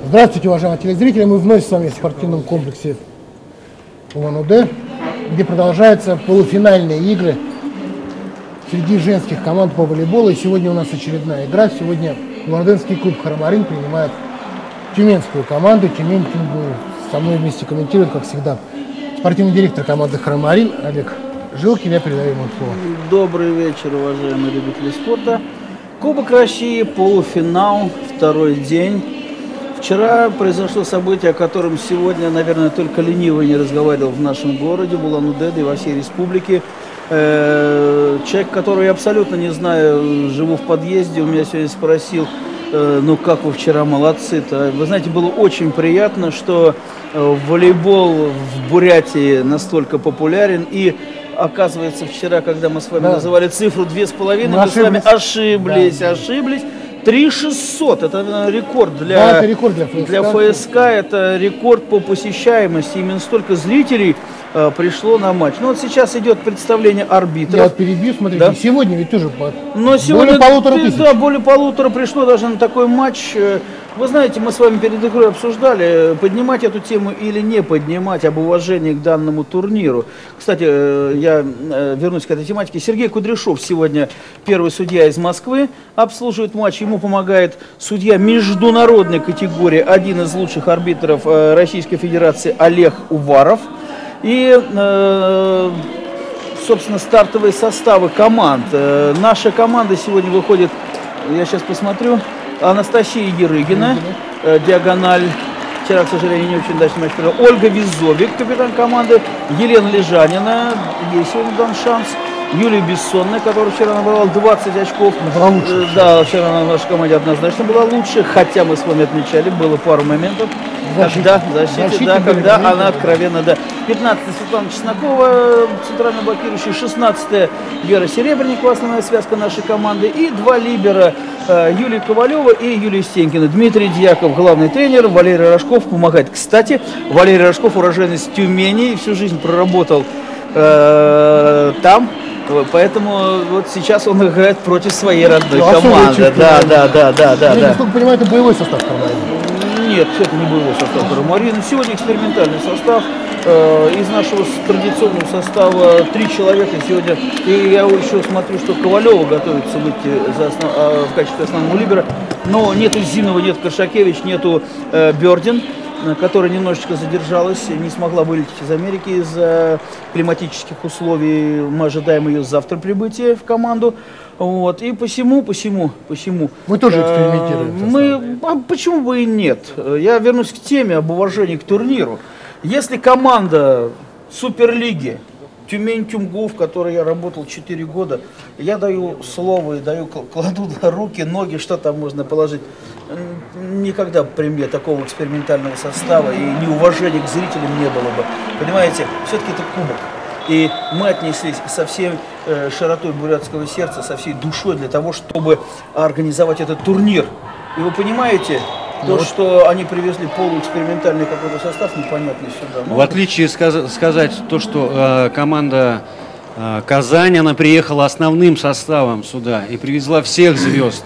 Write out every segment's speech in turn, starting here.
Здравствуйте, уважаемые телезрители. Мы вновь с вами в спортивном комплексе Улан-Удэ, где продолжаются полуфинальные игры среди женских команд по волейболу. И сегодня у нас очередная игра. Сегодня Улан-Удэнский клуб «Харамарин» принимает тюменскую команду Тюмень-Тюмгу. Со мной вместе комментирует, как всегда, спортивный директор команды «Харамарин» Олег Жилкин. Я передаю ему слово. Добрый вечер, уважаемые любители спорта. Кубок России, полуфинал, второй день. Вчера произошло событие, о котором сегодня, наверное, только ленивый не разговаривал в нашем городе, в Улан-Удэ и во всей республике. Человек, которого я абсолютно не знаю, живу в подъезде, у меня сегодня спросил, ну как вы вчера молодцы-то. Вы знаете, было очень приятно, что волейбол в Бурятии настолько популярен. И оказывается, вчера, когда мы с вами называли цифру 2,5, мы с вами ошиблись. 3600, это рекорд для ФСК, это рекорд по посещаемости. Именно столько зрителей пришло на матч. Ну вот сейчас идет представление арбитров. Я вот перебью, смотрите, да? Сегодня ведь тоже сегодня, более 1500. Да, более 1500 пришло даже на такой матч. Вы знаете, мы с вами перед игрой обсуждали, поднимать эту тему или не поднимать, об уважении к данному турниру. Кстати, я вернусь к этой тематике. Сергей Кудряшов сегодня первый судья из Москвы, обслуживает матч. Ему помогает судья международной категории, один из лучших арбитров Российской Федерации Олег Уваров. И, собственно, стартовые составы команд. Наша команда сегодня выходит, я сейчас посмотрю, Анастасия Ерыгина, диагональ. Вчера, к сожалению, не очень удачный матч провела. Ольга Визовик, капитан команды. Елена Лежанина, ей сегодня дан шанс. Юлия Бессонная, которая вчера набрала 20 очков. Да, вчера на нашей команде однозначно была лучше. Хотя мы с вами отмечали, было пару моментов. Когда она откровенно, 15-я Светлана Чеснокова, центрально блокирующая, 16-я Вера Серебренникова, основная связка нашей команды, и два либера, Юлия Ковалева и Юлия Стенькина. Дмитрий Дьяков, главный тренер, Валерий Рожков помогает. Кстати, Валерий Рожков, уроженец Тюмени, всю жизнь проработал там. Поэтому вот сейчас он играет против своей родной команды. Да. Насколько понимаю, это боевой состав команды. Нет, это не боевой состав «Харамарина». Сегодня экспериментальный состав. Из нашего традиционного состава 3 человека сегодня. И я еще смотрю, что Ковалева готовится выйти в качестве основного либера. Но нету Зинова, нет Коршакевич, нету Бердин, которая немножечко задержалась, не смогла вылететь из Америки из-за климатических условий. Мы ожидаем ее завтра прибытия в команду. Вот. И посему. Мы тоже экспериментируем. Почему бы и нет? Я вернусь к теме об уважении к турниру. Если команда Суперлиги Тюмень-Тюмгу, в которой я работал 4 года, я даю слово и кладу на руки, ноги, что там можно положить. Никогда при мне такого экспериментального состава и неуважения к зрителям не было бы. Понимаете, все-таки это кубок. И мы отнеслись со всей широтой бурятского сердца, со всей душой для того, чтобы организовать этот турнир. И вы понимаете, что они привезли полуэкспериментальный какой-то состав непонятный сюда. В отличие сказать то, что команда Казань, она приехала основным составом сюда и привезла всех звезд.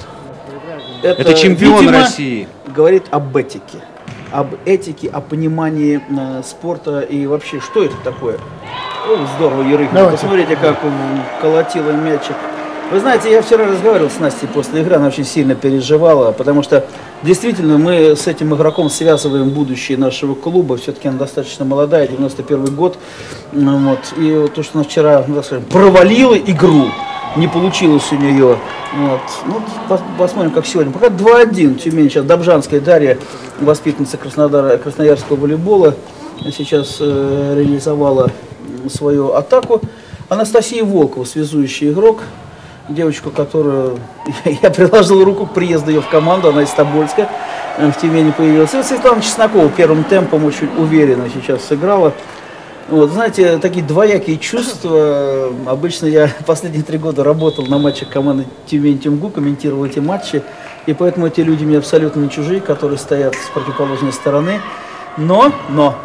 Это чемпион, видимо, России. Говорит об этике. Об этике, о понимании спорта и вообще, что это такое. Здорово, Ерыгина. Посмотрите, как он колотила мячик. Вы знаете, я вчера разговаривал с Настей после игры, она очень сильно переживала, потому что действительно мы с этим игроком связываем будущее нашего клуба. Все-таки она достаточно молодая, 91 год. Вот. И вот то, что она вчера, ну, так скажем, провалила игру, не получилось у нее. Вот. Ну, посмотрим, как сегодня. Пока 2-1 Тюмень. Сейчас Добжанская Дарья, воспитанница красноярского волейбола, сейчас реализовала свою атаку. Анастасия Волкова, связующий игрок. Девочку, которую я приложил руку к приезду ее в команду, она из Тобольска, в Тюмени появилась. И Светлана Чеснокова первым темпом очень уверенно сейчас сыграла. Вот, знаете, такие двоякие чувства. Обычно я последние 3 года работал на матчах команды Тюмень-Тюмгу, комментировал эти матчи. И поэтому эти люди мне абсолютно не чужие, которые стоят с противоположной стороны. Но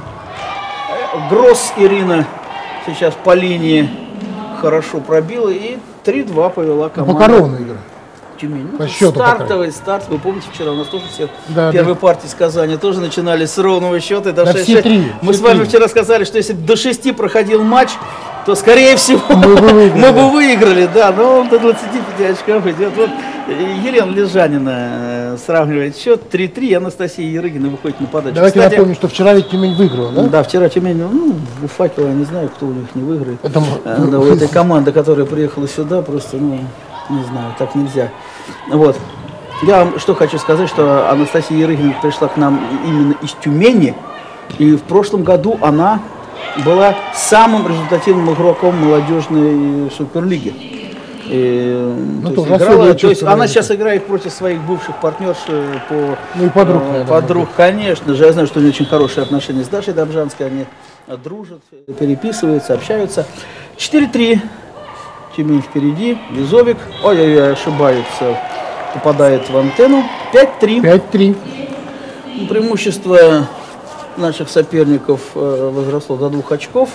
Гросс Ирина сейчас по линии хорошо пробила и 3-2 повела команда. Покорованная игра. Тюмень. По счету, Стартовый старт. Вы помните, вчера у нас тоже все Да, первые партии с Казани тоже начинали с ровного счета. До Да, 6-6. все три, Мы все с вами три. вчера сказали, что если бы до 6 проходил матч, то, скорее всего, Мы бы выиграли, да. Но он до 25 очков идет. Вот Елена Лежанина сравнивает счет 3-3, и Анастасия Ерыгина выходит на подачу. Давайте Кстати, напомню, что вчера ведь Тюмень выиграла, да? да, вчера Тюмень, у Факела, я не знаю, кто у них не выиграет. Это Да, у этой команды, которая приехала сюда, просто, не знаю, так нельзя. Вот. Я вам что хочу сказать, что Анастасия Ерыгина пришла к нам именно из Тюмени, и в прошлом году она была самым результативным игроком молодежной суперлиги. То есть она сейчас играет против своих бывших партнерш и подруг, подруг, конечно же. Я знаю, что у нее очень хорошие отношения с Дашей Добжанской, они дружат, переписываются, общаются. 4-3. Тюмень впереди, Визовик, ой-ой-ой, ошибается, попадает в антенну. 5-3. 5-3. Преимущество наших соперников возросло до 2 очков.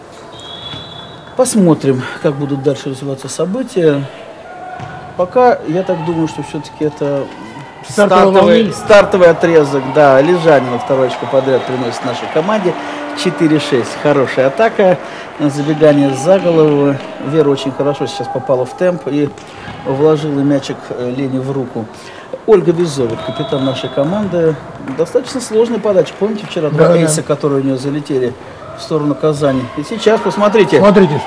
Посмотрим, как будут дальше развиваться события. Пока я так думаю, что все-таки это стартовый отрезок. Да, Лежанина 2 очко подряд приносит нашей команде. 4-6. Хорошая атака. Забегание за голову. Вера очень хорошо сейчас попала в темп и вложила мячик Лене в руку. Ольга Визовик, капитан нашей команды. Достаточно сложная подача. Помните вчера два эйса, которые у нее залетели в сторону Казани? И сейчас посмотрите. Смотрите.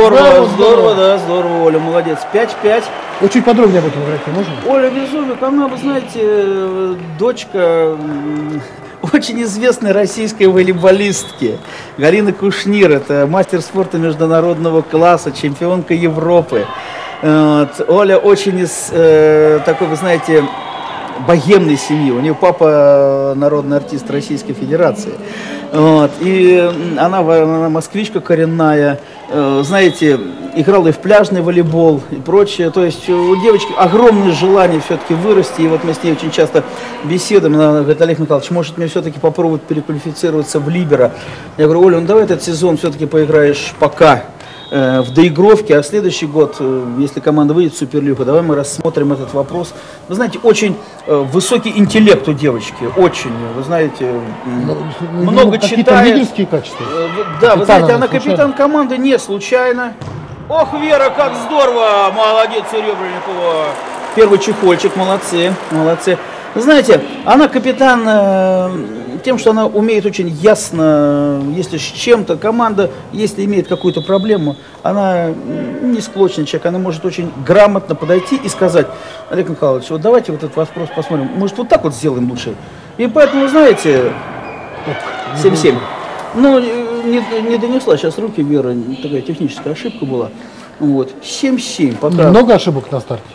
Здорово, Оля, молодец. 5-5. Вот чуть подробнее об этом говорить можно? Оля Визовик, она, вы знаете, дочка очень известной российской волейболистки Галины Кушнир. Это мастер спорта международного класса, чемпионка Европы. Вот. Оля очень из такой, вы знаете, богемной семьи. У нее папа народный артист Российской Федерации. Вот. И она москвичка коренная. Знаете, играла и в пляжный волейбол и прочее. То есть у девочки огромное желание все-таки вырасти. И вот мы с ней очень часто беседуем. Она говорит: Олег Николаевич, может мне все-таки попробовать переквалифицироваться в либеро? Я говорю: Оля, давай этот сезон все-таки поиграешь пока в доигровке, а следующий год, если команда выйдет в Суперлигу, давай мы рассмотрим этот вопрос. Вы знаете, очень высокий интеллект у девочки, очень, вы знаете, много читает. Лидерские качества? Да, вы знаете, она капитан команды не случайно. Ох, Вера, как здорово! Молодец, Серебренникова. Первый чехольчик, молодцы. Вы знаете, она капитан тем, что она умеет очень ясно, если с чем-то команда, если имеет какую-то проблему, она не склочный человек, она может очень грамотно подойти и сказать: Олег Николаевич, вот давайте вот этот вопрос посмотрим, может вот так вот сделаем лучше. И поэтому, знаете, 7-7. Ну, не донесла сейчас руки Вера, такая техническая ошибка была. Вот, 7-7. Пока... Много ошибок на старте?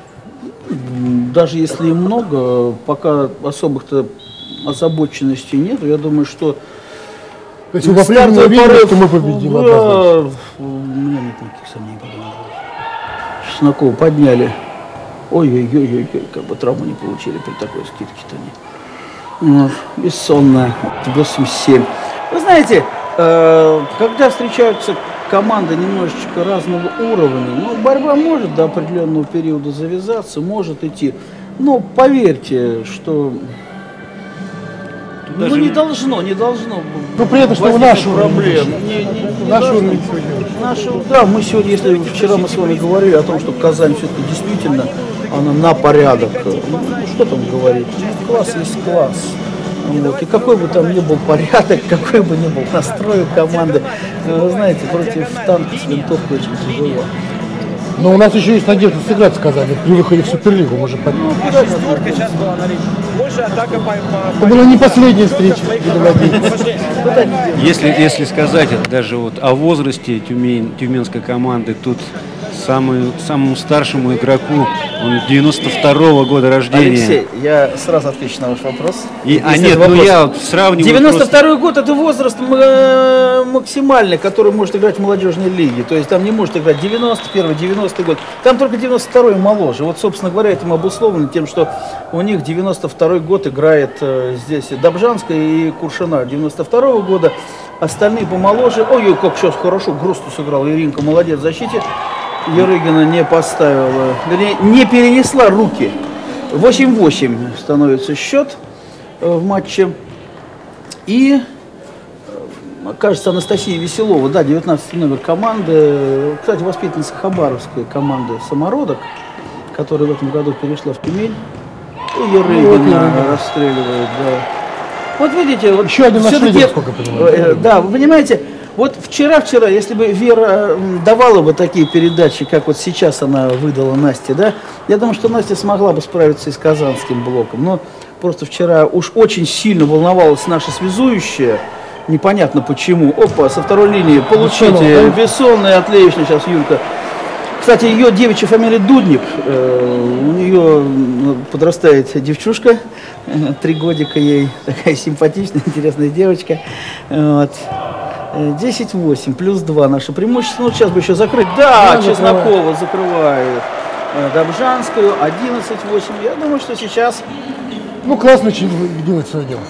Даже если и много, пока особых-то озабоченности нет, я думаю, что... То есть вы по-прежнему уверены, что мы победим? Да, у меня нет никаких сомнений по этому вопросу. Чеснокова подняли. Ой-ой-ой, как бы травму не получили при такой скидке-то они. Бессонная, 8-7. Вы знаете, когда встречаются команды немножечко разного уровня, борьба может до определенного периода завязаться, может идти. Но поверьте, что не должно. Но при этом, что у нашего проблем. Да, мы сегодня, вчера мы с вами говорили о том, что Казань все-таки действительно она на порядок. Что там говорить? Класс есть класс. Вот. И какой бы там ни был порядок, какой бы ни был настрой у команды, вы знаете, против танка с винтовкой очень тяжело. Но у нас еще есть надежда сыграть с Казани при выходе в Суперлигу, может быть. Это была не последняя встреча. Если сказать даже вот о возрасте тюменской команды, тут самому старшему игроку, он 92-го года рождения. Алексей, я сразу отвечу на ваш вопрос. Я вот сравниваю. 92-й год — это возраст максимальный, который может играть в молодежной лиге. То есть там не может играть 91-й, 90-й год. Там только 92-й моложе. Вот, собственно говоря, этим обусловлено тем, что у них 92-й год играет здесь Добжанская и Куршина 92-го года. Остальные помоложе. Ой, как сейчас хорошо Грусту сыграл. Иринка молодец в защите. Ярыгина не поставила, вернее, не перенесла руки. 8-8 становится счет в матче. И, кажется, Анастасия Веселова, да, 19 номер команды, кстати, воспитанница хабаровской команды «Самородок», которая в этом году перешла в Тюмень. И Ярыгина расстреливает, да. Вот видите, вот еще один наследие, сколько понимаю. Да, вы понимаете, вот вчера, если бы Вера давала бы такие передачи, как вот сейчас она выдала Насте, да, я думаю, что Настя смогла бы справиться и с казанским блоком. Но просто вчера уж очень сильно волновалась наша связующая, непонятно почему. Опа, со второй линии получите. Бессонная, отлично сейчас Юлька. Кстати, ее девичья фамилия Дудник, у нее подрастает девчушка, 3 годика ей, такая симпатичная, интересная девочка. Вот. 10-8, плюс 2 наше преимущество. Ну, сейчас бы еще закрыть. Да, Чеснокова закрывает Добжанскую, 11-8. Я думаю, что сейчас... Ну, классно делать свое дело.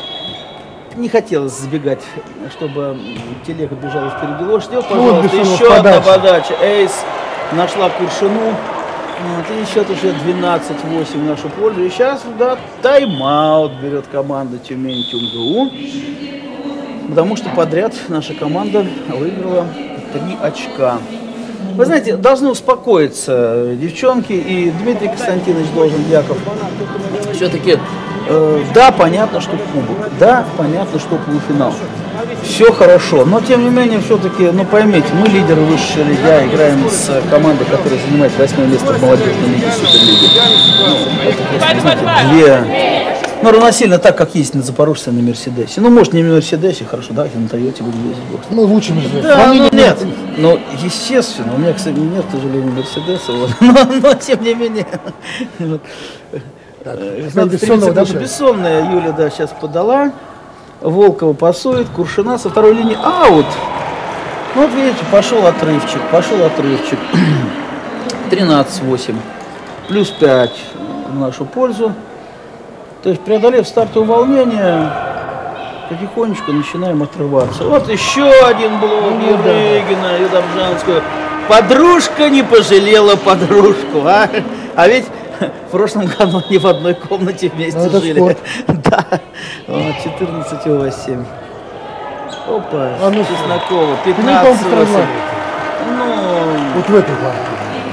Не хотелось забегать, чтобы телега бежала впереди лошади. Вот, пожалуйста, еще одна подача. Эйс нашла Куршину. Вот, и счет уже 12-8 в нашу пользу. И сейчас, да, тайм-аут берет команда Тюмень-Тюмгу. Потому что подряд наша команда выиграла 3 очка. Вы знаете, должны успокоиться девчонки, и Дмитрий Константинович Должен-Яков. Все-таки, да, понятно, что кубок, да, понятно, что полуфинал. Все хорошо, но тем не менее, все-таки, ну поймите, мы лидеры высшей лиги, играем с командой, которая занимает 8 место в молодежной лиге Суперлиги. Ну, это просто, знаете, ну, равносильно так, как есть на Запорожце, на Мерседесе. Ну, может, не на Мерседесе, хорошо, давайте на Тойоте будем ездить. Ну, лучше Мерседес. Да, ну, нет. Ну, естественно, у меня, кстати, нет, к сожалению, Мерседеса, вот. но тем не менее. Бессонная Юля, да, сейчас подала. Волкова пасует, Куршина со второй линии аут. Ну, вот видите, пошел отрывчик. 13-8. Плюс 5 в нашу пользу. То есть, преодолев стартовое волнение, потихонечку начинаем отрываться. Вот еще один блок Ярыгина и Добжанскую. Подружка не пожалела подружку, а? А ведь в прошлом году они в одной комнате вместе жили. Спорт. Да. Вот, 14-8. Опа, Чеснокова, 15-8. Ну, вот в этой плане.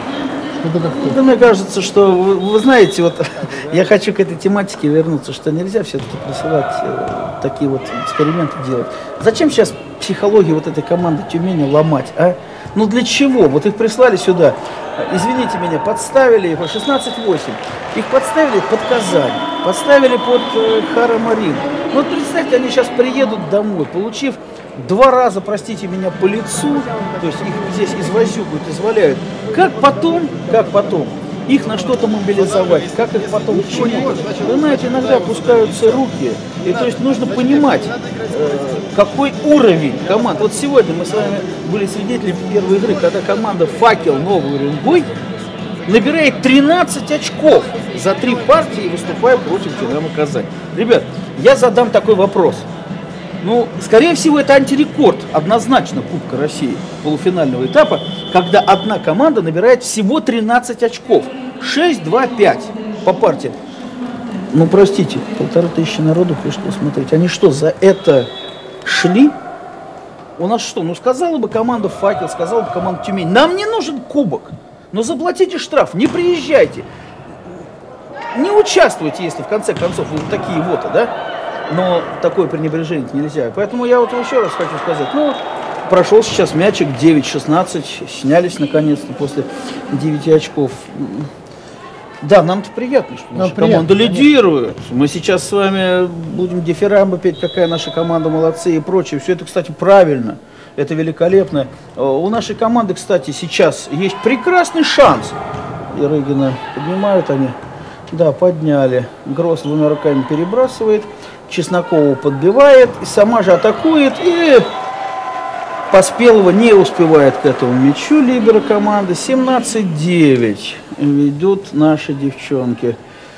Да, мне кажется, что, вы знаете, вот я хочу к этой тематике вернуться, что нельзя все-таки присылать такие вот эксперименты делать. Зачем сейчас психологию вот этой команды Тюмени ломать, а? Ну для чего? Вот их прислали сюда, извините меня, подставили по 16-8. Их подставили под Казань, подставили под Хара-Марин. Ну вот представьте, они сейчас приедут домой, получив 2 раза, простите меня, по лицу, то есть их здесь извозюкают, изваляют. Как потом их на что-то мобилизовать, как их потом к чему-то. Вы знаете, иногда опускаются руки, и то есть нужно понимать, какой уровень команд. Вот сегодня мы с вами были свидетелями первой игры, когда команда «Факел» Новый Уренгой набирает 13 очков за 3 партии, выступая против «Динамо Казань». Ребят, я задам такой вопрос. Ну, скорее всего, это антирекорд, однозначно, Кубка России полуфинального этапа, когда одна команда набирает всего 13 очков. 6-2-5 по партиям. Ну, простите, 1500 народу пришло смотреть. Они что, за это шли? У нас что? Ну, сказала бы команда «Факел», сказала бы команда «Тюмень». Нам не нужен кубок, но заплатите штраф, не приезжайте. Не участвуйте, если в конце концов вы такие вот, да? Но такое пренебрежение нельзя. Поэтому я вот еще раз хочу сказать, ну, прошел сейчас мячик 9-16, снялись наконец-то после 9 очков. Да, нам-то приятно, что наша команда лидирует. Мы сейчас с вами будем дифирамбы петь, какая наша команда, молодцы и прочее. Все это, кстати, правильно, это великолепно. У нашей команды, кстати, сейчас есть прекрасный шанс. Ярыгина поднимают они. Да, подняли. Гросс 2 руками перебрасывает. Чеснокова подбивает, и сама же атакует, и Поспелова не успевает к этому мячу либеро команды. 17-9 ведут наши девчонки.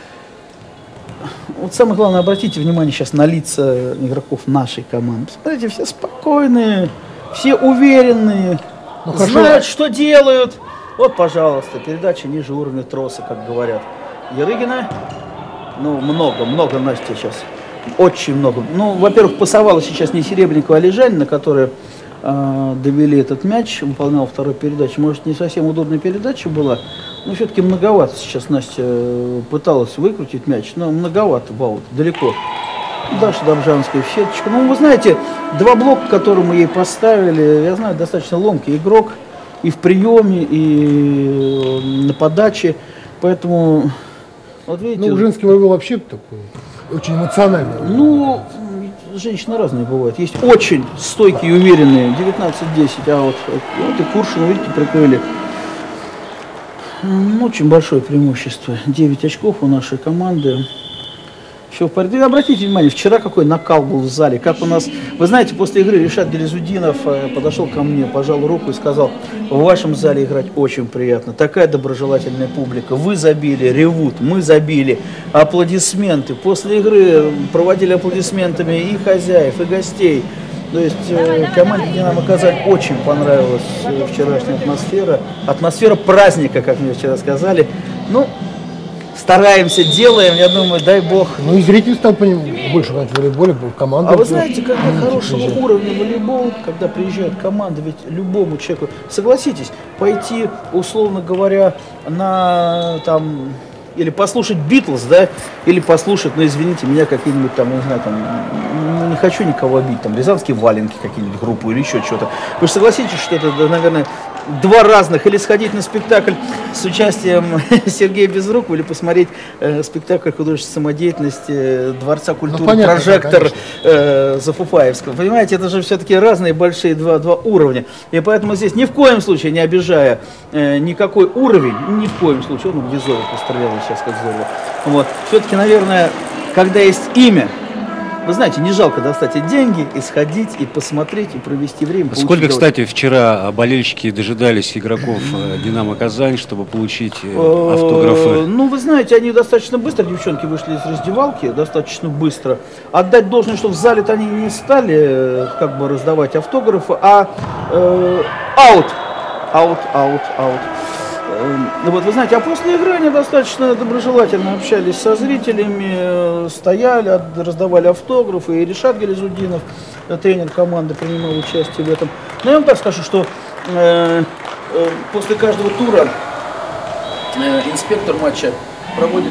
Вот самое главное, обратите внимание сейчас на лица игроков нашей команды. Посмотрите, все спокойные, все уверенные, знают, что делают. Вот, пожалуйста, передача ниже уровня троса, как говорят. Ярыгина, ну, много Настя сейчас. Очень много. Ну, во-первых, пасовала сейчас не Серебренникова, а Лежанина, которые довели этот мяч, выполнял вторую передачу. Может, не совсем удобная передача была, но все-таки многовато сейчас Настя пыталась выкрутить мяч, но многовато в далеко. Даша Добжанская в сеточку. Ну, вы знаете, два блока, которые мы ей поставили, я знаю, достаточно ломкий игрок и в приеме, и на подаче, поэтому, вот видите... Ну, женский волейбол вообще такой, очень эмоциональный. Ну, женщины разные бывают. Есть очень стойкие и уверенные, 19-10, а вот и Куршин, видите, прикрыли. Очень большое преимущество. 9 очков у нашей команды. Все в порядке. Обратите внимание, вчера какой накал был в зале. Как у нас, вы знаете, после игры Ришат Гелизудинов подошел ко мне, пожал руку и сказал: в вашем зале играть очень приятно. Такая доброжелательная публика. Вы забили, ревут, мы забили. Аплодисменты. После игры проводили аплодисментами и хозяев, и гостей. То есть команде «Динамо Казань» очень понравилась вчерашняя атмосфера. Атмосфера праздника, как мне вчера сказали. Ну, стараемся, делаем, я думаю, дай бог. Ну и зритель стал больше в волейболе, команда. А вы знаете, когда хорошего уровня волейбол, когда приезжает команда, ведь любому человеку, согласитесь, пойти, условно говоря, на там, или послушать Битлз, да, или послушать, ну извините меня, какие-нибудь там, не знаю, там, ну, не хочу никого обидеть, там, Рязанские валенки, какие-нибудь группу или еще что-то. Вы же согласитесь, что это, наверное, два разных, или сходить на спектакль с участием Сергея Безрукова, или посмотреть спектакль художественной самодеятельности Дворца культуры, ну, понятно, «Прожектор» Зафуфаевского. Понимаете, это же все-таки разные большие два уровня. И поэтому здесь ни в коем случае, не обижая никакой уровень, ни в коем случае, он Визова пострелял сейчас как здорово. Вот. Все-таки, наверное, когда есть имя, вы знаете, не жалко достать и деньги, и сходить, и посмотреть, и провести время. Сколько, кстати, вчера болельщики дожидались игроков «Динамо Казань», чтобы получить автографы? Ну, вы знаете, они достаточно быстро, девчонки вышли из раздевалки, достаточно быстро. Отдать должное, что в зале-то они не стали как бы раздавать автографы, а аут. Вот, вы знаете, а после игры они достаточно доброжелательно общались со зрителями, стояли, раздавали автографы, и Ришат Гелизудинов, тренер команды, принимал участие в этом. Но я вам так скажу, что после каждого тура инспектор матча проводит...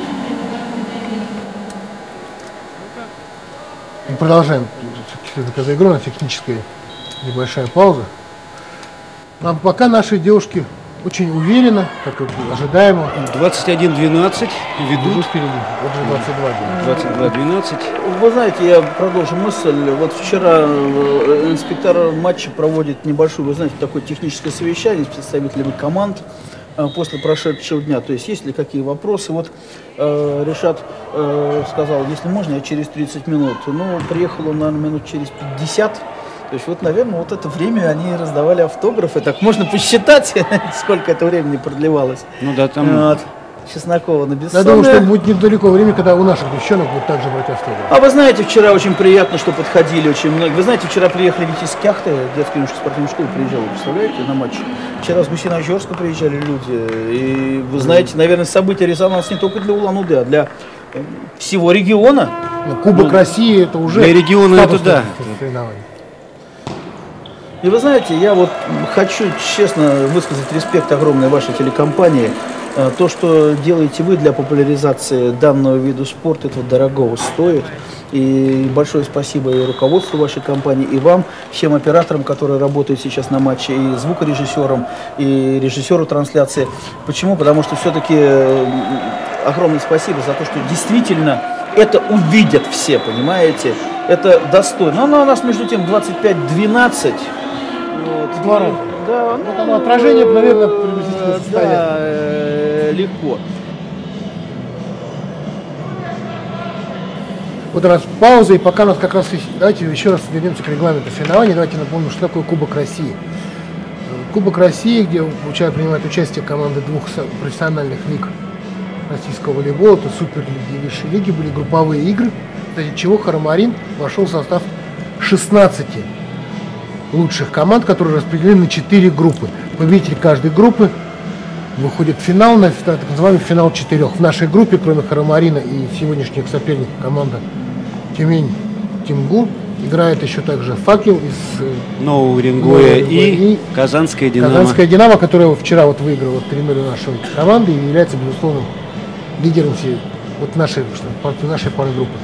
Мы продолжаем за игру, у нас техническая небольшая пауза. А пока наши девушки очень уверенно, как и ожидаемо. 21-12 ведут. Впереди. Вот же 22-12. Вы знаете, я продолжу мысль. Вот вчера инспектор матча проводит небольшое, вы знаете, такое техническое совещание с представителями команд после прошедшего дня. То есть, есть ли какие вопросы? Вот Ришат сказал, если можно, я через 30 минут. Ну, приехал он, наверное, минут через 50. То есть, вот, наверное, вот это время они раздавали автографы. Так можно посчитать, сколько это времени продлевалось. Ну да, там... Вот. Чеснокова на Бессонная. Я думаю, что будет недалеко время, когда у наших девчонок будут также брать автографы. А вы знаете, вчера очень приятно, что подходили очень многие. Вы знаете, вчера приехали ведь из Кяхты, детская юношеская спортивная школа приезжала, представляете, на матч. Вчера с Гусиноозерска приезжали люди. И вы знаете, наверное, событие резонанс не только для Улан-Удэ, а для всего региона. Но Кубок России это уже... Для региона это да. И вы знаете, я вот хочу честно высказать респект огромной вашей телекомпании. То, что делаете вы для популяризации данного вида спорта, это дорогого стоит. И большое спасибо и руководству вашей компании, и вам, всем операторам, которые работают сейчас на матче, и звукорежиссерам, и режиссеру трансляции. Почему? Потому что все-таки огромное спасибо за то, что действительно это увидят все, понимаете? Это достойно. Но у нас, между тем, 25-12. Вот. Два раза. Да, ну, отражение, наверное, приблизительно состояние. Да, легко. Вот у нас пауза, и пока у нас как раз... Давайте еще раз вернемся к регламенту соревнований. Давайте напомним, что такое Кубок России. Кубок России, где принимает участие команды двух профессиональных лиг российского волейбола, это суперлиги и высшие лиги, были групповые игры, кстати, чего Харамарин вошел в состав 16 лучших команд, которые распределены на 4 группы. Победитель каждой группы выходит в финал, так называемый финал 4. В нашей группе, кроме Харамарина и сегодняшних соперников, команда Тюмень-Тимгу, играет еще также Факел из Нового Уренгоя и Казанская Динамо. Казанская Динамо, которая вчера вот выиграла 3-0 нашей команды и является безусловным лидером нашей пары группы.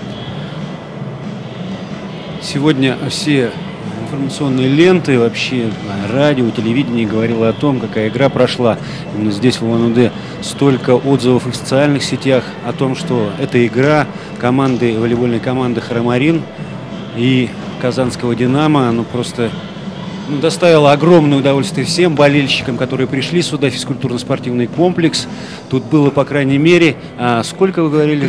Сегодня все информационные ленты, вообще радио, телевидение говорило о том, какая игра прошла. Именно здесь, в Улан-Удэ, столько отзывов в социальных сетях о том, что эта игра волейбольной команды «Харамарин» и Казанского «Динамо», просто доставила огромное удовольствие всем болельщикам, которые пришли сюда, в физкультурно-спортивный комплекс. Тут было, по крайней мере, сколько вы говорили?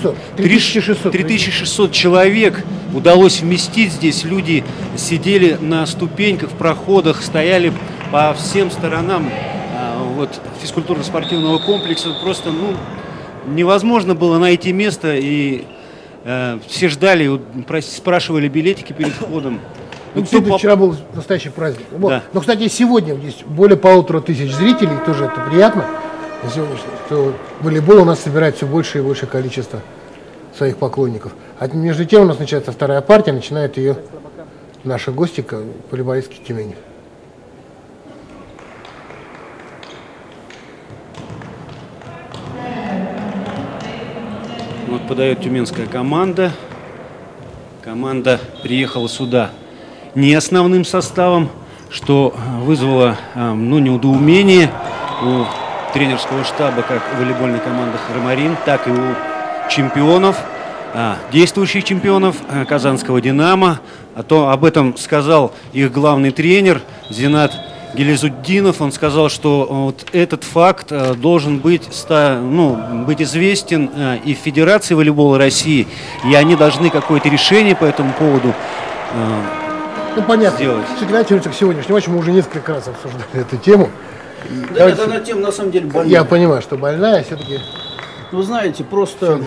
3600 человек удалось вместить здесь. Люди сидели на ступеньках, в проходах, стояли по всем сторонам физкультурно-спортивного комплекса. Просто невозможно было найти место, и все ждали, спрашивали билетики перед входом. Вчера был настоящий праздник. Да. Но, кстати, сегодня здесь более 1500 зрителей, тоже это приятно. Что волейбол у нас собирает все больше и больше количество своих поклонников. А между тем у нас начинается вторая партия, начинает ее наши гости, волейболистки Тюмени. Подает тюменская команда. Команда приехала сюда не основным составом, что вызвало недоумение у тренерского штаба как волейбольной команды «Харамарин», так и у чемпионов, действующих чемпионов Казанского «Динамо». Об этом сказал их главный тренер Зинат Гелизуддинов. Он сказал, что этот факт должен быть известен и в Федерации волейбола России, и они должны какое-то решение по этому поводу понятно. сделать. Давайте вернемся к сегодняшнему матчу. Мы уже несколько раз обсуждали эту тему. Да нет, она тема на самом деле больная. Я понимаю, что больная, все-таки... Вы знаете, просто,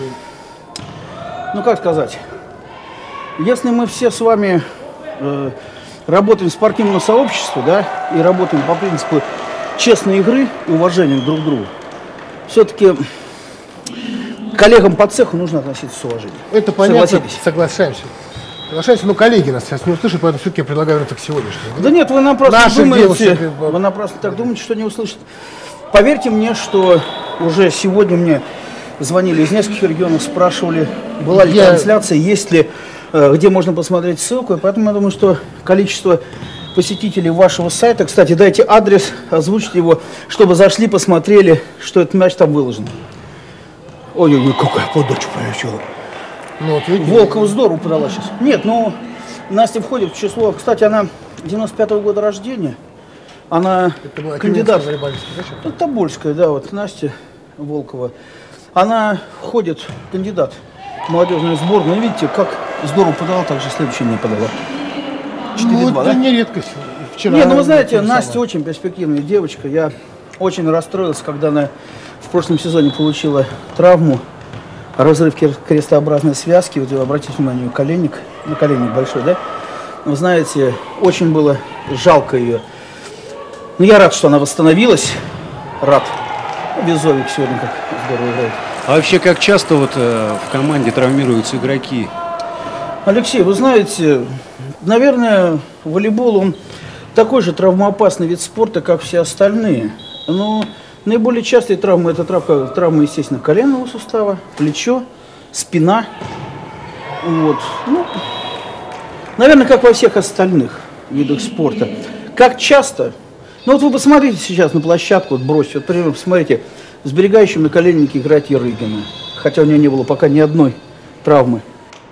как сказать, если мы все с вами работаем в спортивном сообществе, да, и работаем по принципу честной игры и уважения друг к другу, все-таки к коллегам по цеху нужно относиться с уважением. Это понятно, соглашаемся. Но коллеги нас сейчас не услышат, поэтому все-таки я предлагаю вернуться к сегодняшнему. Да нет, вы напрасно думаете, что не услышат. Поверьте мне, что уже сегодня мне звонили из нескольких регионов, спрашивали, была ли трансляция, есть ли, где можно посмотреть ссылку. И поэтому я думаю, что количество посетителей вашего сайта, кстати, дайте адрес, озвучьте его, чтобы зашли, посмотрели, что этот мяч там выложен. Ой-ой-ой, какая подача получила. Волкова здорово подала сейчас. Нет, Настя входит в число. Кстати, она 95-го года рождения. Она кандидат. Это Тобольская, да, Настя Волкова. Она входит, кандидат в молодежную сборную. Видите, как здорово подала, так же следующий не подала. 4-2, это да? не редкость. Вчера вы знаете, Настя очень перспективная девочка. Я очень расстроился, когда она в прошлом сезоне получила травму. Разрыв крестообразной связки, обратите внимание, коленник большой, да? Вы знаете, очень было жалко ее. Я рад, что она восстановилась, рад. Везовик сегодня как здорово играет. А вообще, как часто в команде травмируются игроки? Алексей, вы знаете, наверное, волейбол, он такой же травмоопасный вид спорта, как все остальные. Но наиболее частые травмы – это травмы, естественно, коленного сустава, плечо, спина. Наверное, как во всех остальных видах спорта. Как часто? Вы посмотрите сейчас на площадку, бросьте, например, посмотрите, в сберегающем наколеннике играет Ярыгина, хотя у нее не было пока ни одной травмы.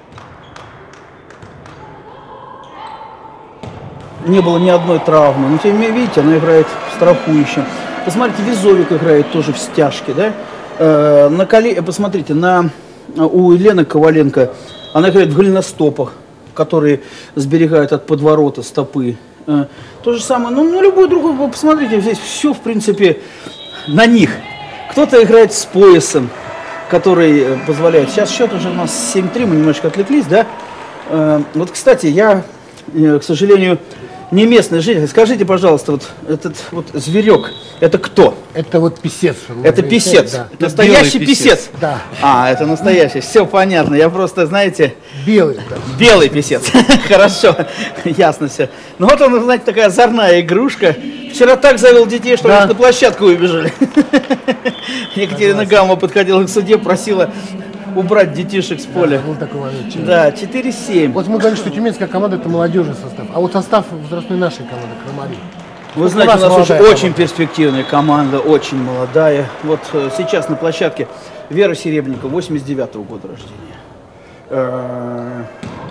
Не было ни одной травмы, но тем не менее, видите, она играет страхующим. Посмотрите, Везовик играет тоже в стяжке, да? Посмотрите, у Елены Коваленко, она играет в голеностопах, которые сберегают от подворота стопы. То же самое, любой другой, вы посмотрите, здесь все, в принципе, на них. Кто-то играет с поясом, который позволяет. Сейчас счет уже у нас 7-3, мы немножечко отвлеклись, да? Кстати, я, к сожалению, не местный житель. Скажите, пожалуйста, вот этот вот зверек, это кто? Это вот писец. Это писец. Да. Настоящий писец. Да. А, это настоящий. Все понятно. Я просто, знаете, Белый. Да. белый писец. Хорошо. Ясно все. Ну вот он, знаете, такая озорная игрушка. Вчера так завел детей, что Да. они на площадку убежали. Екатерина Гамова подходила к суде, просила убрать детишек с поля. Был такой момент. Да, 4-7. Вот мы говорим, что тюменская команда это молодежный состав. А вот состав возрастной нашей команды Крымари. Вы Вот знаете, у нас молодая очень команда. перспективная команда, очень молодая. Вот сейчас на площадке Вера Серебренникова, 89-го года рождения.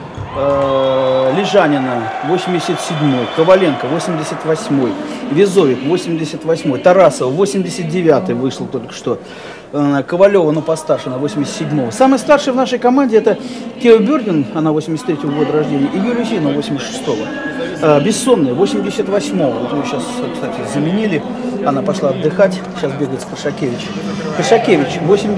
Лежанина, 87-й, Коваленко, 88-й, Везовик, 88-й, Тарасов, 89-й вышел только что, Ковалева, ну постарше, она 87-го. Самый старший в нашей команде это Кео Бюрген, она 83-го года рождения, и Юлия Зина, 86-го. Бессонная, 88-го, вот ее сейчас, кстати, заменили, она пошла отдыхать, сейчас бегает с Крашакевич. Крашакевич,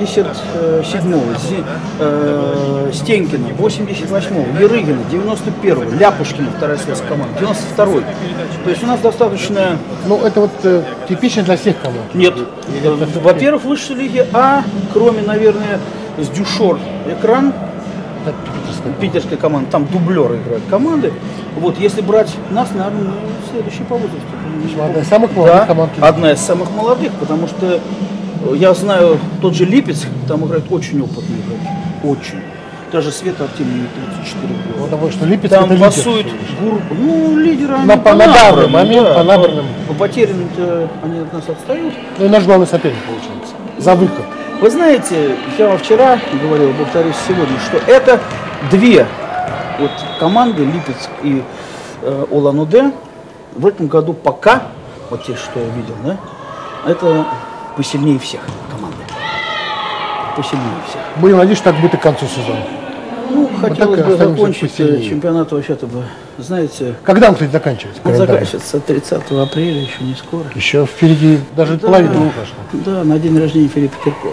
87-го, Стенькина, 88-го, Ерыгина, 91-го, Ляпушкина, вторая советская команда, 92-й. То есть у нас достаточно... Ну, это вот типично для всех команд. Нет, во-первых, высшей лиги А, кроме, наверное, с Дюшор экран, Это питерская. питерская команда, там дублеры играют команды. Вот, если брать нас, наверное, мы следующий по возрасту. Одна из самых молодых Да, команд. одна из самых молодых, потому что я знаю, тот же Липецк, там играют очень опытные игроки. Очень. Даже Света Артемьевна, 34 года. Вот того, что Липецк Там это лидер. пасуют ну, лидеры они На по наборный набранным, момент, да, по набранным. По потерянным-то они от нас отстают. Ну и наш главный соперник получается. За выход. Вы знаете, я вам вчера говорил, повторюсь сегодня, что это две вот команды, Липецк и Улан-Удэ, в этом году пока, вот те, что я видел, да, это посильнее всех команды. Посильнее всех. Будем надеяться, что так будет и к концу сезона. Ну, хотелось так и бы останемся закончить посильнее. чемпионат вообще-то бы, знаете, Когда он, кстати, заканчивается? он календарь? заканчивается 30 апреля, еще не скоро. Еще впереди даже половина не прошла. Да, на день рождения Филиппа Киркорова.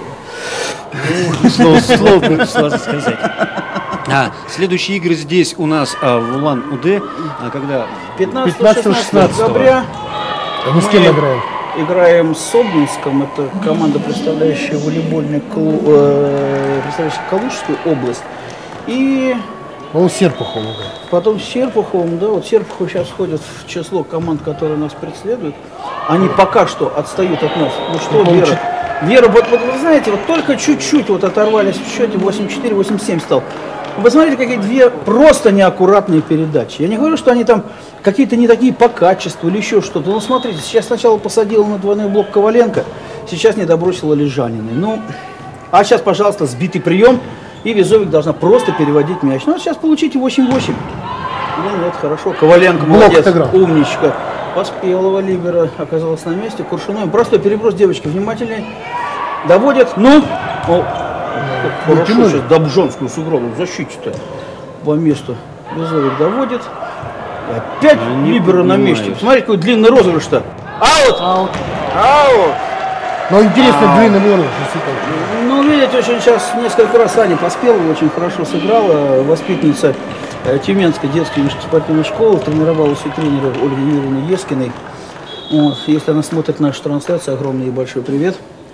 Слово сложно сказать. Следующие игры здесь у нас в Улан-Удэ, когда 15-16 декабря Мы с кем играем? играем с Обнинском, это команда, представляющая волейбольный клуб, представляющая Калужскую область. И Он с Серпуховым играет. потом с Серпуховым, да, вот Серпухов сейчас входит в число команд, которые нас преследуют. Они пока что отстают от нас. Ну что, Вера? Вера, вот вы знаете, вот только чуть-чуть вот оторвались в счете, 8-4, 8-7 стал. Вы смотрите, какие две просто неаккуратные передачи. Я не говорю, что они там какие-то не такие по качеству или еще что-то. Но смотрите, сейчас сначала посадила на двойной блок Коваленко, сейчас не добросила Лежаниной. Ну, а сейчас, пожалуйста, сбитый прием, и Везовик должна просто переводить мяч. Ну, вот сейчас получите 8-8. Да, нет, хорошо. Коваленко, Блок молодец, отыграл. умничка. Поспелова, Либера оказалась на месте. Куршуной, простой переброс, девочки, внимательнее. Доводят, ну, хорошо, тянули. сейчас Добжонскую сыграла в защите-то по месту. Везовик доводит. И опять не Либера на месте. поднимается. Посмотри, какой длинный розыгрыш-то. Аут! Аут. Аут! Но интересно, длинный выигрыш, действительно. Ну, видите, очень сейчас несколько раз Аня Поспелова очень хорошо сыграла. Воспитанница Тюменской детской спортивной школы, тренировалась у тренера Ольги Юрьевны Ескиной. Вот, если она смотрит нашу трансляцию, огромный ей большой привет.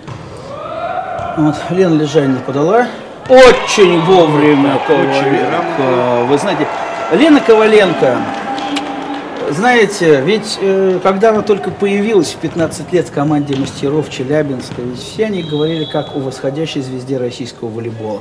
Вот, Лена Лежанина подала. Очень вовремя Коваленко. Вы знаете, Лена Коваленко, знаете, ведь когда она только появилась в 15 лет в команде мастеров Челябинска, ведь все они говорили как о восходящей звезде российского волейбола.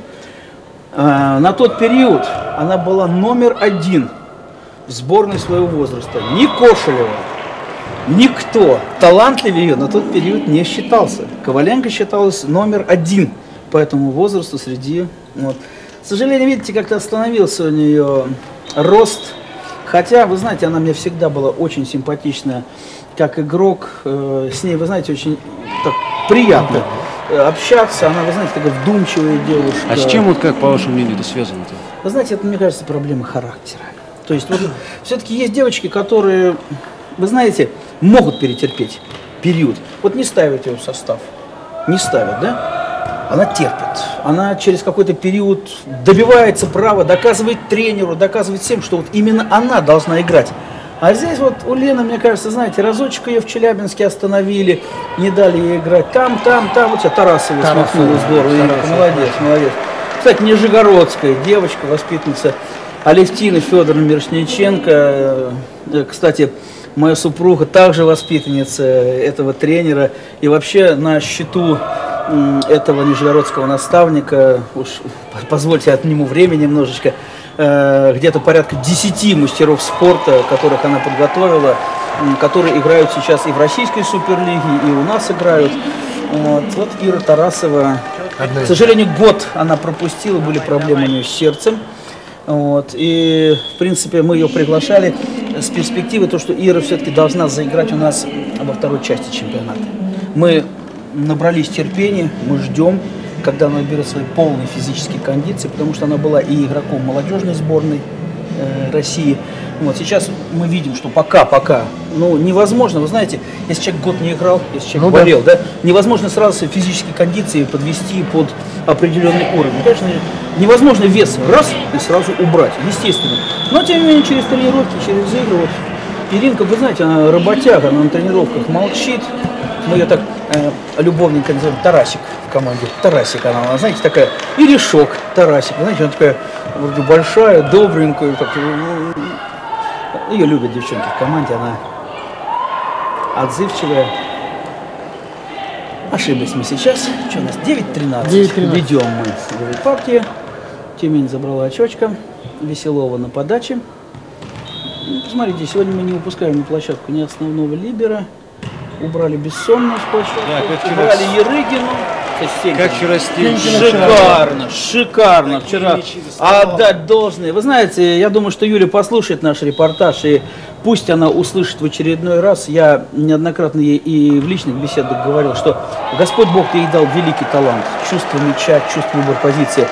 На тот период она была номер 1 в сборной своего возраста. Ни Кошелева, никто талантливее ее на тот период не считался. Коваленко считалась номер 1 по этому возрасту среди... Вот. К сожалению, видите, как-то остановился у нее рост. Хотя, вы знаете, она мне всегда была очень симпатична как игрок. С ней, вы знаете, очень так приятно общаться. Она, вы знаете, такая вдумчивая девушка. А с чем, вот как, по вашему мнению, это связано-то? Вы знаете, это, мне кажется, проблема характера. То есть, вот, все-таки есть девочки, которые, вы знаете, могут перетерпеть период. Вот не ставят ее в состав. Не ставят, да? Она терпит. Она через какой-то период добивается права, доказывает тренеру, доказывает всем, что вот именно она должна играть. А здесь вот у Лены, мне кажется, знаете, разочек ее в Челябинске остановили, не дали ей играть там. Вот сейчас Тарасова смахнула здорово. Молодец, молодец. Кстати, нижегородская девочка, воспитанница Алевтина Федоровна Мирошниченко. Кстати, моя супруга также воспитанница этого тренера. И вообще на счету этого нижегородского наставника, уж позвольте отниму время немножечко, где-то порядка 10 мастеров спорта, которых она подготовила, которые играют сейчас и в российской суперлиге, и у нас играют. Вот Ира Тарасова, к сожалению, год она пропустила, были проблемы у нее с сердцем. И, в принципе, мы ее приглашали с перспективой, то, что Ира все-таки должна заиграть у нас во второй части чемпионата. Мы набрались терпения, мы ждем, когда она наберет свои полные физические кондиции, потому что она была и игроком молодежной сборной России. Сейчас мы видим, что пока, невозможно, вы знаете, если человек год не играл, если человек болел, да, невозможно сразу физические кондиции подвести под определенный уровень. Конечно, невозможно вес раз и сразу убрать, естественно. Но, тем не менее, через тренировки, через игры, вот, Иринка, вы знаете, она работяга, она на тренировках молчит. Мы ее так любовненько называем Тарасик в команде. Тарасик она, знаете, такая, и решок Тарасик. Знаете, она такая вроде большая, добренькая. Так, ее любят девчонки в команде, она отзывчивая. Ошиблись мы сейчас. Что у нас? 9-13. Ведем мы в этой партии. Тюмень забрала очечко. Веселова на подаче. Посмотрите, сегодня мы не выпускаем на площадку ни основного либера. Убрали Бессонную с площадки, убрали Ерыгину. Как вчера Шикарно вчера. Отдать должное. Вы знаете, я думаю, что Юля послушает наш репортаж, и пусть она услышит в очередной раз. Я неоднократно ей и в личных беседах говорил, что Господь Бог ей дал великий талант, чувство мяча, чувство выбора позиции.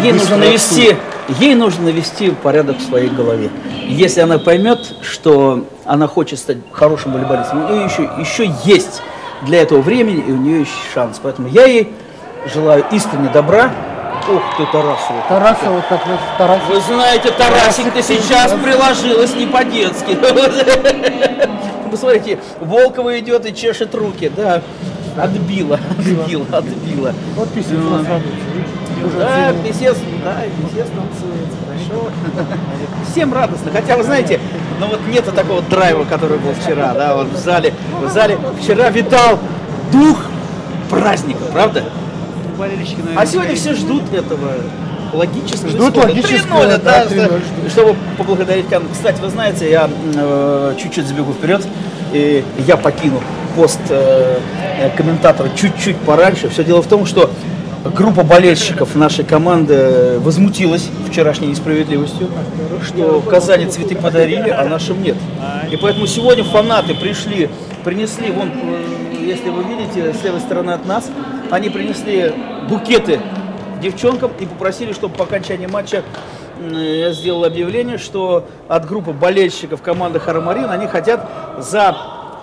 Ей нужно навести порядок в своей голове. Если она поймет, что она хочет стать хорошим волейболистом, у нее еще есть для этого времени, и у нее есть шанс. Поэтому я ей желаю искренне добра. Ох ты, Тарасова. Тарасова. Вы знаете, Тарасик-то сейчас приложилась не по-детски. Посмотрите, Волкова идет и чешет руки. Да, отбила. Вот писец у нас рабочий. Да, писец танцует, хорошо. Всем радостно, хотя, вы знаете, нету такого драйва, который был вчера, да, вот в зале вчера витал дух праздника, правда? А сегодня все ждут этого логического исхода. 3-0, да, чтобы поблагодарить команду. Кстати, вы знаете, я чуть-чуть забегу вперед, и я покину пост комментатора чуть-чуть пораньше. Все дело в том, что группа болельщиков нашей команды возмутилась вчерашней несправедливостью, что Казани цветы подарили, а нашим нет. И поэтому сегодня фанаты принесли, вон, если вы видите, с левой стороны от нас, они принесли букеты девчонкам и попросили, чтобы по окончании матча я сделал объявление, что от группы болельщиков команды Харамарин они хотят за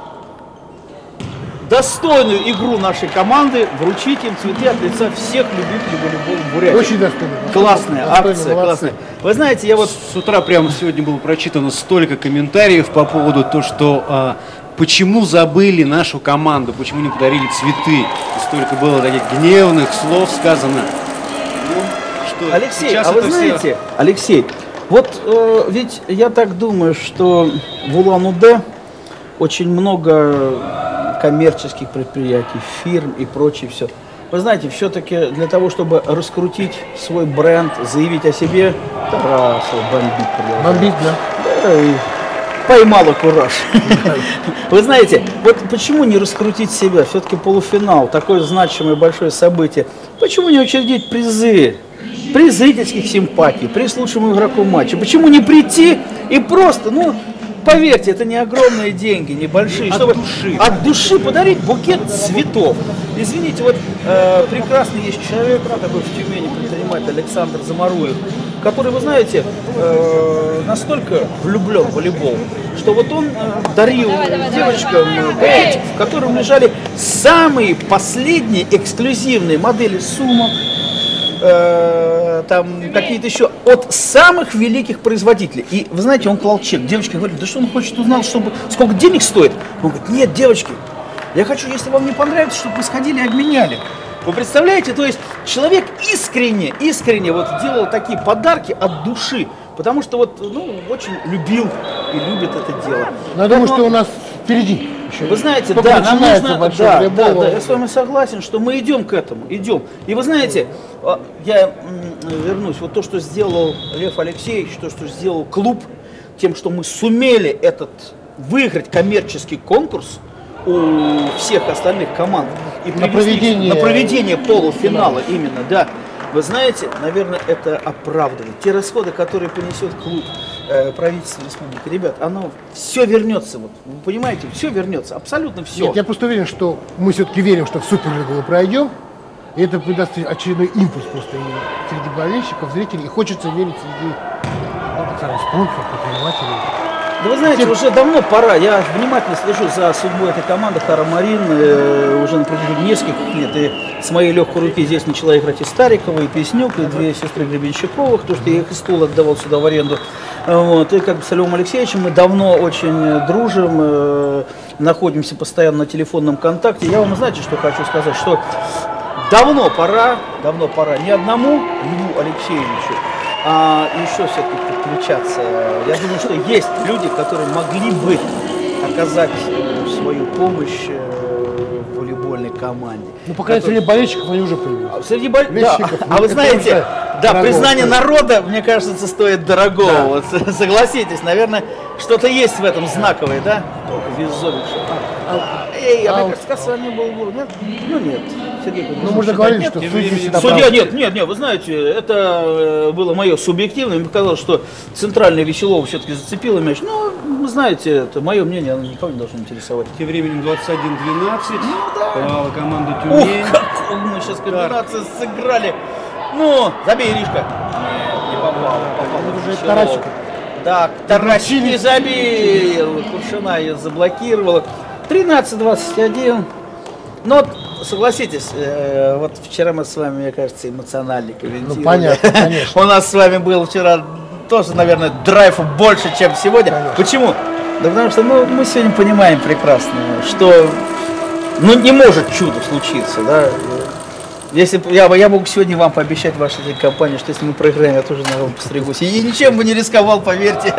достойную игру нашей команды вручить им цветы от лица всех любителей волейбола в Бурятии. Очень достойно. Классная акция, классная. Вы знаете, я вот с утра прямо сегодня было прочитано столько комментариев по поводу того, что почему забыли нашу команду, почему не подарили цветы. И столько было таких гневных слов сказано. Алексей, а вы знаете, Алексей, вот ведь я так думаю, что в Улан-Удэ очень много коммерческих предприятий, фирм и прочее все. Вы знаете, все-таки для того, чтобы раскрутить свой бренд, заявить о себе, Тарасов бомбит, да, и поймала кураж. Вы знаете, вот почему не раскрутить себя? Все-таки полуфинал, такое значимое большое событие. Почему не учредить призы? При зрительских симпатий, при лучшему игроку матча. Почему не прийти и просто, поверьте, это не огромные деньги, небольшие, чтобы от души подарить букет цветов. Извините, вот прекрасный есть человек, такой в Тюмени предприниматель Александр Замаруев, который, вы знаете, настолько влюблен в волейбол, что вот он дарил девочкам пакетик, в котором лежали самые последние эксклюзивные модели сумок, там какие-то еще от самых великих производителей. И вы знаете, он клал чек. Девочка говорит, да что он хочет узнать, чтобы сколько денег стоит? Он говорит, нет, девочки, я хочу, если вам не понравится, чтобы вы сходили и обменяли. Вы представляете, то есть человек искренне вот делал такие подарки от души, потому что вот, ну, очень любил и любит это дело. Но я думаю, что у нас впереди еще. Вы знаете, только да, нам нужно, большой волейбол. да, я с вами согласен, что мы идем к этому, идем. И вы знаете, я вернусь, вот то, что сделал Лев Алексеевич, то, что сделал клуб, тем, что мы сумели выиграть коммерческий конкурс у всех остальных команд и на проведение полуфинала именно, да. Вы знаете, наверное, это оправдывает те расходы, которые понесет клуб, правительство республики. Ребят, оно все вернется, вот, вы понимаете, все вернется, абсолютно все. Нет, я просто уверен, что мы все-таки верим, что в Суперлигу мы пройдем, и это придаст очередной импульс просто и среди болельщиков, зрителей, и хочется верить среди спонсоров, предпринимателей. Да вы знаете, уже давно пора. Я внимательно слежу за судьбой этой команды Хара Марин уже на протяжении нескольких лет. И с моей легкой руки здесь начала играть и Старикова, и Песнюк, и две сестры Гребенщиковых, потому что я их из Тула отдавал сюда в аренду. Вот. И как бы с Львом Алексеевичем мы давно очень дружим, находимся постоянно на телефонном контакте. Я вам, знаете, что хочу сказать, что давно пора не одному Льву Алексеевичу, а еще все-таки подключаться. Я думаю, что есть люди, которые могли бы оказать свою помощь в волейбольной команде. Ну, по крайней мере, среди болельщиков они уже появились. Среди болельщиков. Да. А вы знаете, да, признание народа, мне кажется, стоит дорогого. Да. Вот, согласитесь, наверное, что-то есть в этом знаковое, да? Визович. Эй, а мне кажется, с вами был гуру. Нет? Ну нет. Сергей, ну, можно говорить, что судья, нет, вы знаете, это было мое субъективное. Мне показалось, что центральный Веселов все-таки зацепила мяч. Ну, вы знаете, это мое мнение, оно никого не должно интересовать. Тем временем 21-12, попала команда Тюмень. Ух, как мы сейчас комбинацию сыграли. Ну, забей, Иришка. Не попал. Тарасик. Да, Тарасик не забил. Куршина ее заблокировала. 13-21. Но согласитесь, вот вчера мы с вами, мне кажется, эмоционально комментировали. Ну, понятно, конечно. У нас с вами был вчера тоже, наверное, драйв больше, чем сегодня. Конечно. Почему? Да потому что мы сегодня понимаем прекрасно, что не может чудо случиться, да. Если я могу сегодня вам пообещать в вашей компании, что если мы проиграем, я тоже, наверное, постригусь. И ничем бы не рисковал, поверьте.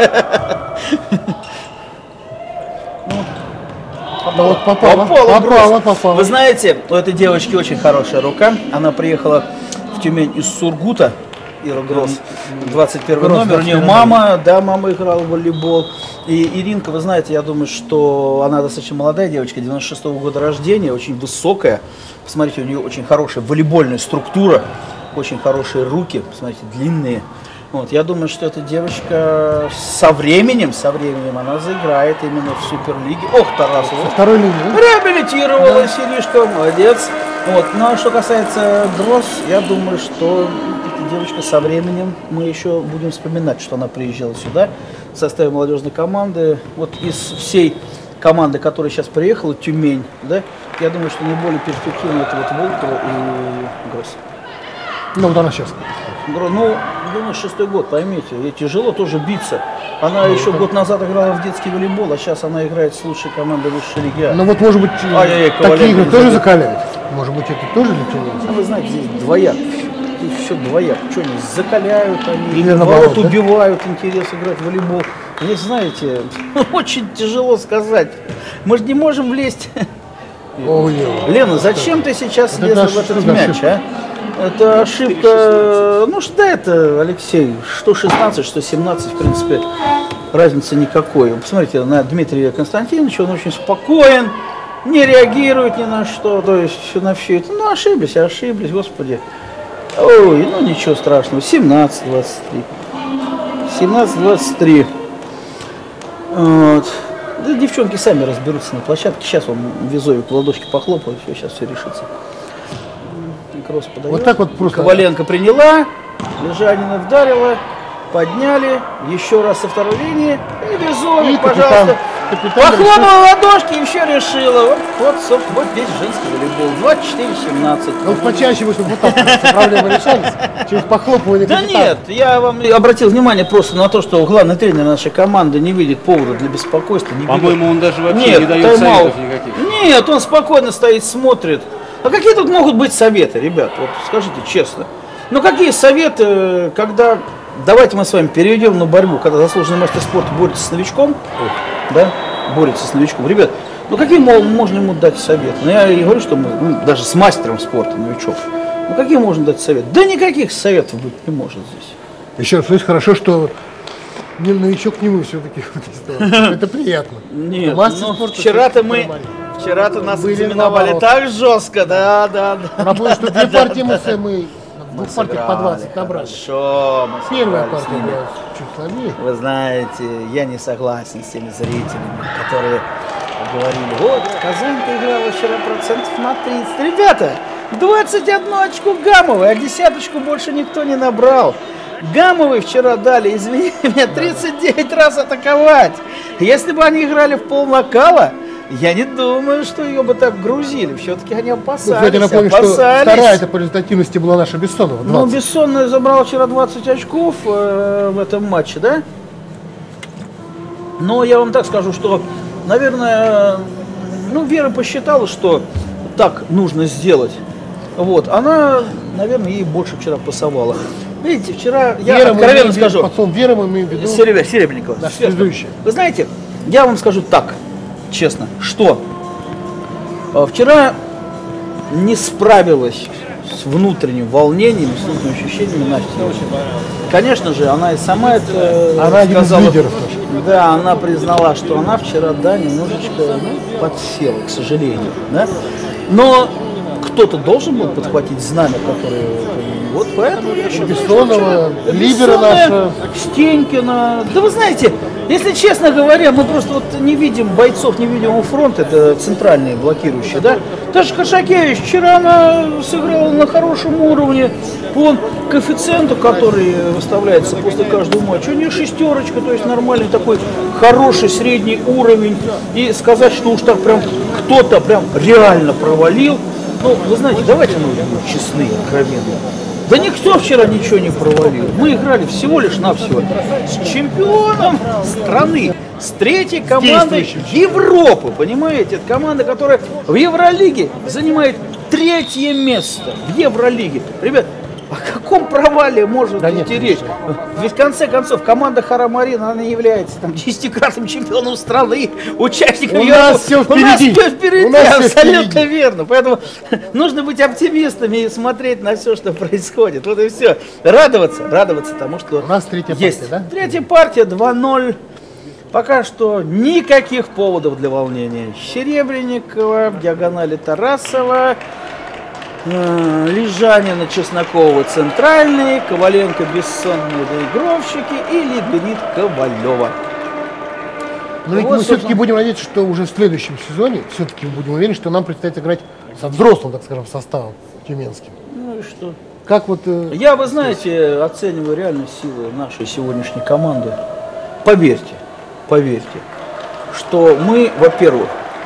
Попала. Вы знаете, у этой девочки очень хорошая рука. Она приехала в Тюмень из Сургута. Ира Гросс, 21 номер. У нее мама играла в волейбол. И Иринка, вы знаете, я думаю, что она достаточно молодая девочка, 96-го года рождения, очень высокая. Посмотрите, у нее очень хорошая волейбольная структура, очень хорошие руки, посмотрите, длинные. Вот, я думаю, что эта девочка со временем она заиграет именно в Суперлиге. Ох, Тарасова. Со второй линии. Реабилитировалась, да. Иришка, молодец. Вот. Ну а что касается Гросс, я думаю, что эта девочка со временем, мы еще будем вспоминать, что она приезжала сюда в составе молодежной команды. Вот из всей команды, которая сейчас приехала, Тюмень, да, я думаю, что наиболее перспективно это вот Волкова и Гросс. Ну, вот она сейчас. Ну, 96-й год, поймите, ей тяжело тоже биться. Она еще год назад играла в детский волейбол, а сейчас она играет с лучшей командой высшей лиги. Ну вот, может быть, такие игры тоже закаляют? Может быть, это тоже для Тюмени? А вы знаете, здесь двояк. Здесь все двояк. Что они закаляют, они или наоборот, да? Убивают интерес играть в волейбол. Здесь, знаете, очень тяжело сказать. Мы же не можем влезть. Лена, зачем ты сейчас лезла в этот мяч, а? Это ошибка, ну что это, Алексей, что 16, что 17, в принципе, разницы никакой. Посмотрите на Дмитрия Константиновича, он очень спокоен, не реагирует ни на что, то есть на все это. Ну ошиблись, господи. Ой, ну ничего страшного, 17-23. 17-23. Вот. Да девчонки сами разберутся на площадке, сейчас вам Визовик в ладошки похлопает, сейчас все решится. Кросс подает. Вот так вот просто. Коваленко приняла, Лежанина вдарила, подняли, еще раз со второй линии, и Визовик, пожалуйста. капитан решил. Похлопала ладошки и все решила. Вот весь женский волейбол. 24-17. Ну, почаще вы чтобы вытаскиваться, проблемы решались через похлопывание Да капитана. нет, я вам обратил внимание просто на то, что главный тренер нашей команды не видит повода для беспокойства. Не По-моему, он даже вообще Нет, не дает тайм-аут. советов никаких. Нет, он спокойно стоит, смотрит. А какие тут могут быть советы, ребят? Вот скажите честно. Ну какие советы, когда... Давайте мы с вами перейдем на борьбу, когда заслуженный мастер спорта борется с новичком. Да? Борется с новичком. Ребят, ну какие можно ему дать советы? Ну я и говорю, что мы даже с мастером спорта новичок. Ну какие можно дать советы? Да никаких советов быть не может здесь. Еще раз, слышь, хорошо, что не новичок, не мы все-таки. Это приятно. Нет, Мастер ну, спорта вчера-то нормально. Вчера-то нас Были экзаменовали наоборот. так жестко, да. Напомню, что две партии мы в двух партиях по 20 набрали. Хорошо, мы Первая сыграли с партия ними. была чуть слабее. Вы знаете, я не согласен с теми зрителями, которые говорили, вот, Казань-то играла вчера процентов на 30. Ребята, 21 очко Гамовой, а десяточку больше никто не набрал. Гамовой вчера дали, извини меня, 39 раз атаковать. Если бы они играли в полнакала, я не думаю, что ее бы так грузили. Все-таки они Ну, опасались. кстати, напомню, что опасались. вторая по результативности была наша Бессонова. Ну, 20. Бессонная забрала вчера 20 очков в этом матче, да? Но я вам так скажу, что, наверное, ну, Вера посчитала, что так нужно сделать. Вот, она, наверное, ей больше вчера пасовала. Видите, вчера, я Вера, мы откровенно имеем в виду- скажу, под словом Вера мы имеем в виду Серебренникова. наша Сверстова. предыдущая. Вы знаете, я вам скажу так, честно, что вчера не справилась с внутренним волнением, с внутренними ощущениями Настя. Конечно же, она и сама это Она один из сказала. лидеров наших. Да, она признала, что она вчера, да, немножечко подсела, к сожалению, да. Но кто-то должен был подхватить знамя, которое... Вот поэтому я считаю, Бессонова, что Либера наша. Стенькина. Да вы знаете, если честно говоря, мы просто вот не видим бойцов невидимого фронта, это центральные блокирующие, да? Даже Кашакевич, вчера она сыграла на хорошем уровне по коэффициенту, который выставляется после каждого матча. У нее шестерочка, то есть нормальный такой хороший средний уровень. И сказать, что уж так прям кто-то прям реально провалил, ну, вы знаете, давайте мы будем честны, откровенны. Да никто вчера ничего не провалил. Мы играли всего лишь навсего с чемпионом страны, с третьей командой Европы, понимаете? Это команда, которая в Евролиге занимает 3-е место в Евролиге. Ребят, о каком провале может идти речь? Ведь в конце концов команда Харамарина, она является там 10-кратным чемпионом страны, участником У нас все впереди. У нас все впереди, У нас всё абсолютно впереди. верно. Поэтому нужно быть оптимистами и смотреть на все, что происходит. Вот и все. Радоваться тому, что У нас третья есть. партия, да? Третья партия 2-0. Пока что никаких поводов для волнения. Серебренникова, в диагонали Тарасова, Лежанина, Чеснокова центральные, Коваленко, Бессонные доигровщики и Либерит Ковалева. Но ведь Вот, мы собственно. все-таки будем надеяться, что уже в следующем сезоне, все-таки будем уверены, что нам предстоит играть со взрослым, так скажем, составом тюменским. Ну и что? Как вот... Я, вы знаете, оцениваю реально силы нашей сегодняшней команды. Поверьте, что мы, во-первых,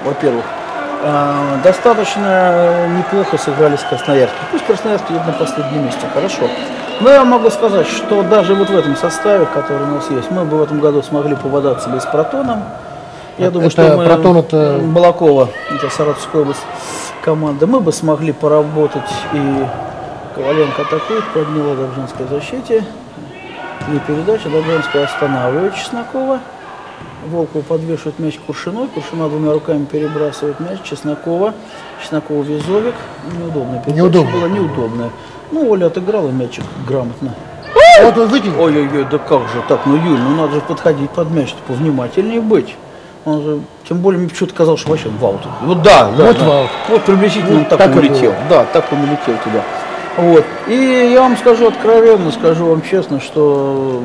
достаточно неплохо сыграли с Красноярском. Пусть Красноярск идет на последнем месте, хорошо. Но я могу сказать, что даже вот в этом составе, который у нас есть, мы бы в этом году смогли пободаться бы с Протоном. Я думаю, Это что мы... Протон это- Балакова, это Саратовская область команда. Мы бы смогли поработать и Коваленко атакует, подняла в женской защите. И передача Добрянская останавливает Чеснокова. Волкова подвешивает мяч Куршиной. Куршина двумя руками перебрасывает мяч. Чеснокова. Чеснокова Визовик. Неудобная передача Неудобно. была, неудобная. Ну, Оля отыграла мячик грамотно. Вот он выкинул. Ой-ой-ой, да как же так? Ну, Юль, ну надо же подходить под мяч, повнимательнее быть. Он же, тем более, мне почему-то казалось, что вообще он в аут. Вот да, Вот да. в аут. Вот приблизительно Ну, он так так и и улетел. было. Да, так он улетел туда. Вот. И я вам скажу откровенно, скажу вам честно, что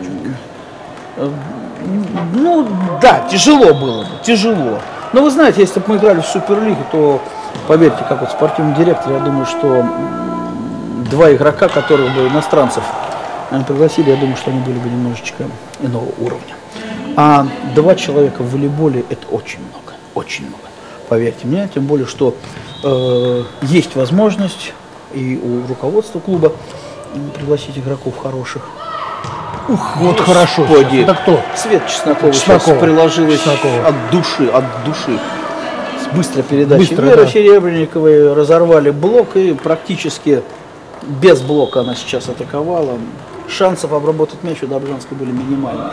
ну да, тяжело было бы, тяжело. Но вы знаете, если бы мы играли в Суперлиге, то поверьте, как вот спортивный директор, я думаю, что два игрока, которых бы иностранцев пригласили, я думаю, что они были бы немножечко иного уровня. А 2 человека в волейболе это очень много, поверьте мне, тем более, что есть возможность и у руководства клуба пригласить игроков хороших. Ух, вот хорошо. Господи, Это кто? Свет Чеснокова сейчас приложилась от души. Быстро передачи. Вера Серебренниковой разорвали блок и практически без блока она сейчас атаковала. Шансов обработать мяч у Добжанской были минимальные.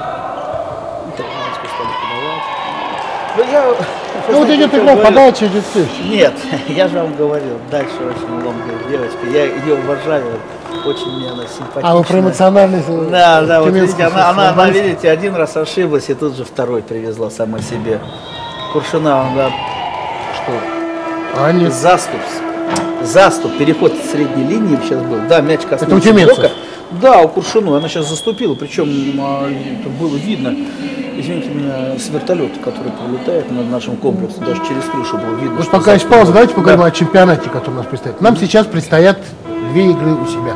Ну вот идет игра, подача, идет следующий. Нет, я же вам говорил, дальше очень ломкая девочка. Я ее уважаю, очень мне она симпатичная. А вы про эмоциональность? Да, вот видите, она, видите, один раз ошиблась и тут же второй привезла сама себе. Куршина, да, что? Заступ, переход с средней линии сейчас был. Да, мяч коснулся блока. Да, у Куршину, она сейчас заступила, причем это было видно. Извините меня, с вертолета, который прилетает над нашим комплексом, даже через крышу было видно. Вот пока есть пауза, давайте поговорим о чемпионате, который у нас предстоит. Нам сейчас предстоят 2 игры у себя.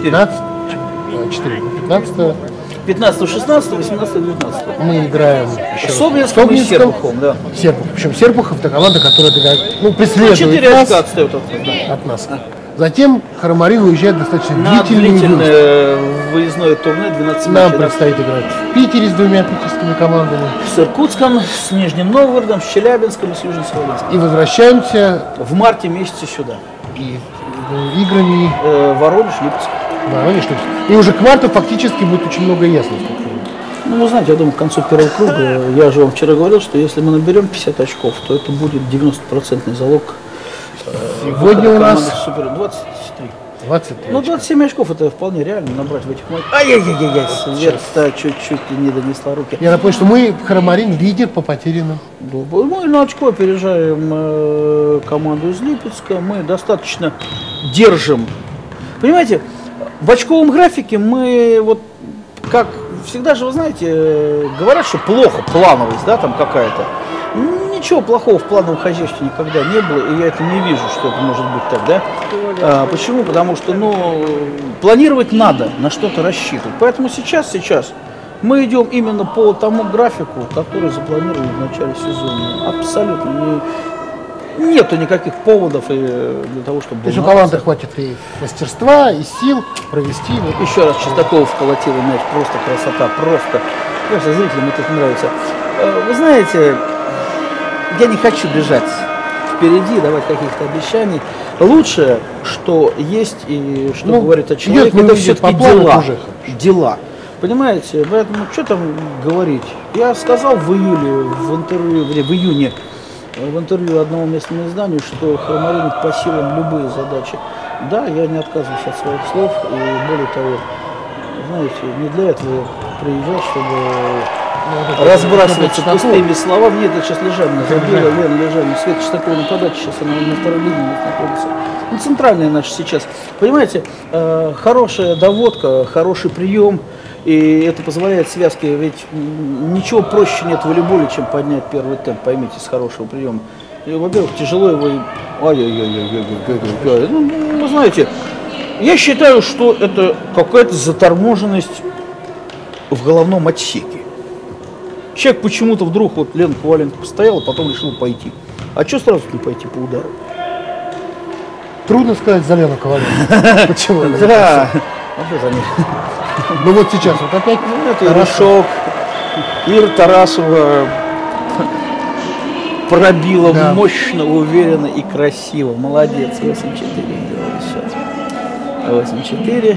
15, 16, 18, 19. Мы играем с Собнинском и Серпуховым, да. Причем Серпухов это команда, которая преследует 4 очка отстает от нас. Затем Харамарин уезжает достаточно длительное выездное турне, 12 матчей. Нам предстоит играть в Питере с 2 питерскими командами. С Иркутском, с Нижним Новгородом, с Челябинском и с Южно-Сахалинском. И возвращаемся в марте месяце сюда. И играми Воронеж, Липецк. И уже к марту фактически будет очень много ясности. Ну, вы знаете, я думаю, к концу первого круга, я же вам вчера говорил, что если мы наберем 50 очков, то это будет 90% залог. Сегодня у нас супер 23. 23. Ну, 27 очков это вполне реально набрать в этих матчах. Ай-яй-яй-яй, Света чуть-чуть не донесла руки. Я напомню, что мы Харамарин лидер по потерянным. Мы на очко опережаем команду из Липецка. Мы достаточно держим. Понимаете, в очковом графике мы вот как всегда же, вы знаете, говорят, что плохо плановость, да, там какая-то. Ничего плохого в плановом хозяйстве никогда не было, и я это не вижу, что это может быть так, да? Почему? Потому что, планировать надо, на что-то рассчитывать. Поэтому сейчас мы идем именно по тому графику, который запланирован в начале сезона. Абсолютно нету никаких поводов для того, чтобы... То есть у команды хватит и мастерства, и сил провести. Еще раз Чеснокова вколотила мяч, просто красота, просто зрителям это нравится. Вы знаете, я не хочу бежать впереди, давать каких-то обещаний. Лучшее, что есть и что говорит о человеке, это все-таки дела. Понимаете, поэтому что там говорить? Я сказал в июне в интервью одному местному изданию, что Харамарин по силам любые задачи. Да, я не отказываюсь от своих слов, и более того, знаете, не для этого я приезжал, чтобы разбрасываться пустыми словами. Нет, это сейчас Лежанина забила, Лена Лежанина, Света Чеснокова на подаче, сейчас она на второй линии находится. Центральная наша сейчас. Понимаете, хорошая доводка, хороший прием, и это позволяет связке, ведь ничего проще нет в волейболе, чем поднять первый темп, поймите, с хорошего приема. И, во-первых, тяжело его, вы знаете, я считаю, что это какая-то заторможенность в головном отсеке. Человек почему-то вдруг, вот Лена Коваленко постояла, потом решил пойти. А что сразу не пойти по удару? Трудно сказать за Лену Коваленко. Почему? Да. За ней. Ну вот сейчас, вот опять Тарашок, Ира Тарасова пробила мощно, уверенно и красиво. Молодец. 8-4 делали сейчас. 8-4.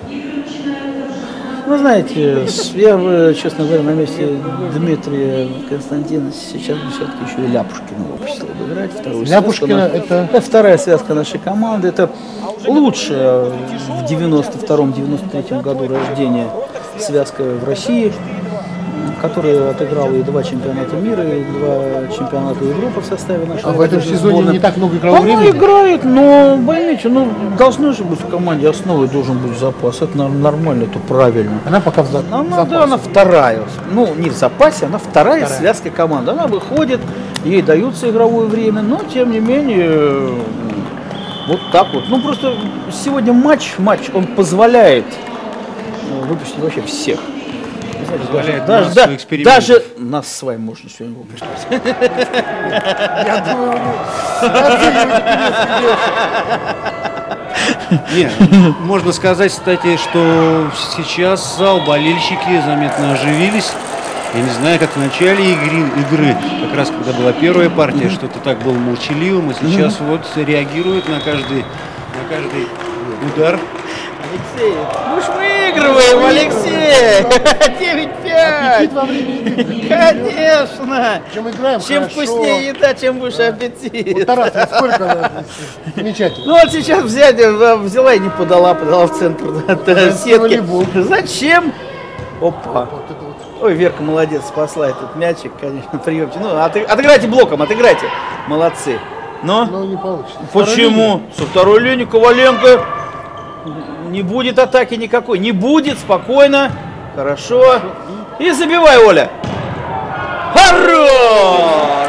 Вы знаете, я бы, честно говоря, на месте Дмитрия Константина сейчас бы все-таки еще и Ляпушкина выпустил бы играть. Ляпушкина это вторая связка нашей команды. Это лучшая в 92-93 году рождения связка в России, которая отыграла и 2 чемпионата мира, и 2 чемпионата Европы в составе нашей. А в этом сезоне сборной. не так много игрового времени? Она играет, но, поймите, должны же быть в команде основой, должен быть запас. Это нормально, это правильно. Она пока в запасе. Да, она вторая. Не в запасе, она вторая связка команды. Она выходит, ей дается игровое время, но, тем не менее, вот так вот. Просто сегодня матч, он позволяет выпустить вообще всех. Позволяет Даже, массу экспериментов. даже нас с вами можно сегодня выпустить. Я думаю, Нет, можно сказать, кстати, что сейчас зал, болельщики заметно оживились. Я не знаю, как в начале игры, как раз когда была первая партия, что-то так было молчаливым, а сейчас вот реагируют на каждый удар. Алексей, мы ж выигрываем, Алексей! 9-5! аппетит во время игры. Конечно! Чем играем, Чем хорошо. вкуснее еда, чем выше аппетит. Вот Тарас, сколько замечательно. Ну вот сейчас взяла и не подала в центр сетки. волейбол. Зачем? Опа. Вот это вот. Ой, Верка молодец, спасла этот мячик, конечно, приемчик. Ну, отыграйте блоком, отыграйте. Молодцы. Но Но не получится. почему? Со второй линии Коваленко не будет атаки никакой. Не будет, спокойно. Хорошо. И забивай, Оля. Хорош!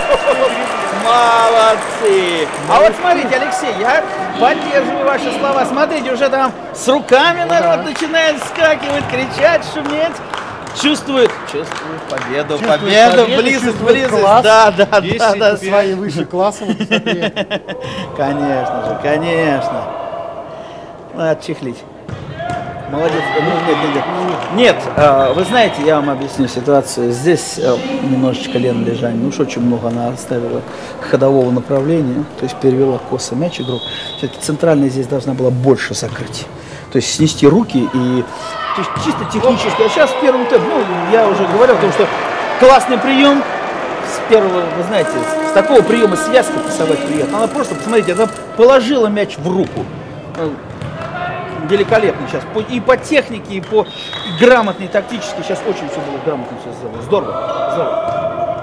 Молодцы! А вот смотрите, Алексей, я поддерживаю ваши слова. Смотрите, уже там с руками народ начинает вскакивать, кричать, шуметь. Чувствует победу, близость, класс. Да. Свои выше классом. Конечно же, конечно. Надо отчехлить. Молодец. Нет, вы знаете, я вам объясню ситуацию. Здесь немножечко Лена Лежань, ну уж очень много она оставила ходового направления, то есть перевела косо мяч игру. Все-таки центральная здесь должна была больше закрыть. То есть снести руки и... То есть чисто технически. А сейчас в первом темпе, ну, я уже говорил о том, что классный прием. С первого, вы знаете, с такого приема связки пасовать приятно. Она просто, посмотрите, она положила мяч в руку. Великолепно сейчас. И по технике, и по грамотной, тактически. Сейчас очень все было грамотно все сделано. Здорово.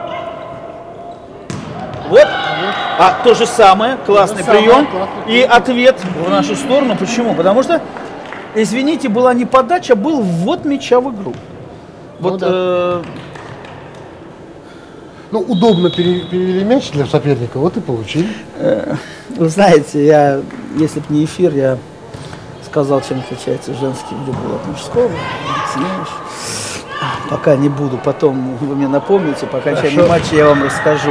Вот. А то же самое, классный прием. И ответ в нашу сторону. Почему? Потому что, извините, была не подача, был ввод мяча в игру. Вот. Ну, удобно перевели мяч для соперника, вот и получили. Вы знаете, я, если бы не эфир, я сказал, чем отличается женский волейбол от мужского. Знаешь, пока не буду, потом вы мне напомните, по окончании матча я вам расскажу.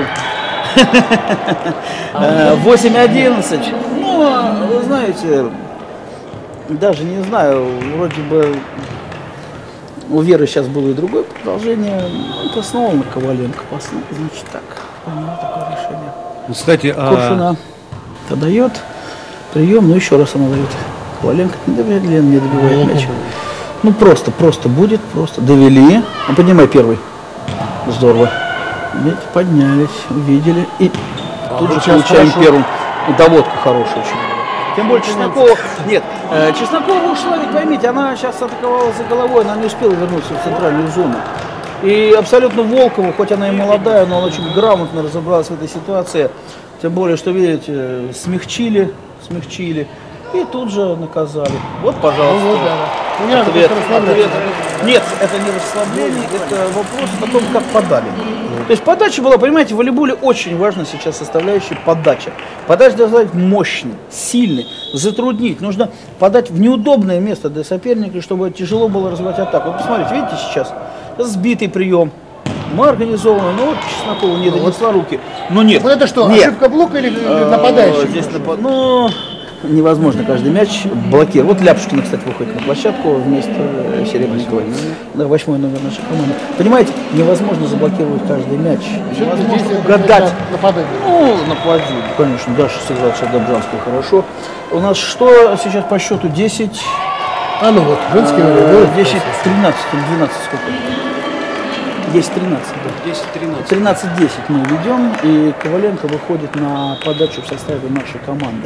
8-11. Ну, вы знаете, даже не знаю, вроде бы у Веры сейчас было и другое продолжение. Поснула на Коваленко, поснула, значит так. Понял такое решение. Кстати, Коршуна дает прием, но еще раз она дает. Коваленко не добивает мяч. Ну просто будет, просто довели. Ну, поднимай первый. Здорово. Ведь поднялись, увидели и тут же получаем первым. Доводка хорошая очень. Тем более Чеснокова. Нет, Чеснокова ушла, ведь поймите, она сейчас атаковала за головой, она не успела вернуться в центральную зону. И абсолютно Волкова, хоть она и молодая, но она очень грамотно разобралась в этой ситуации. Тем более, что, видите, смягчили. И тут же наказали. Вот, пожалуйста. Ответ. Нет, это не расслабление, это вопрос о том, как подали. То есть подача была, понимаете, в волейболе очень важна сейчас составляющая подача. Подача должна быть мощной, сильной, затруднить. Нужно подать в неудобное место для соперника, чтобы тяжело было развивать атаку. Вот посмотрите, видите сейчас, сбитый прием. Мы организованы, но вот Чеснокова не донесла руки. Но нет. Вот это что, нет. ошибка блока или нападающий? Здесь ну, невозможно каждый мяч блокировать. Вот Ляпушкина, кстати, выходит на площадку вместо Серебренниковой. Да, 8-й номер нашей команды. Понимаете, невозможно заблокировать каждый мяч. Невозможно угадать. Нападение. Ну, нападение, конечно. Даша сыграл сейчас Добжанскую хорошо. У нас что сейчас по счету? 10? Ну вот, женский волейбол. 10-13 или 12 сколько? 10-13, да. 10-13. 13-10 мы ведем, и Коваленко выходит на подачу в составе нашей команды.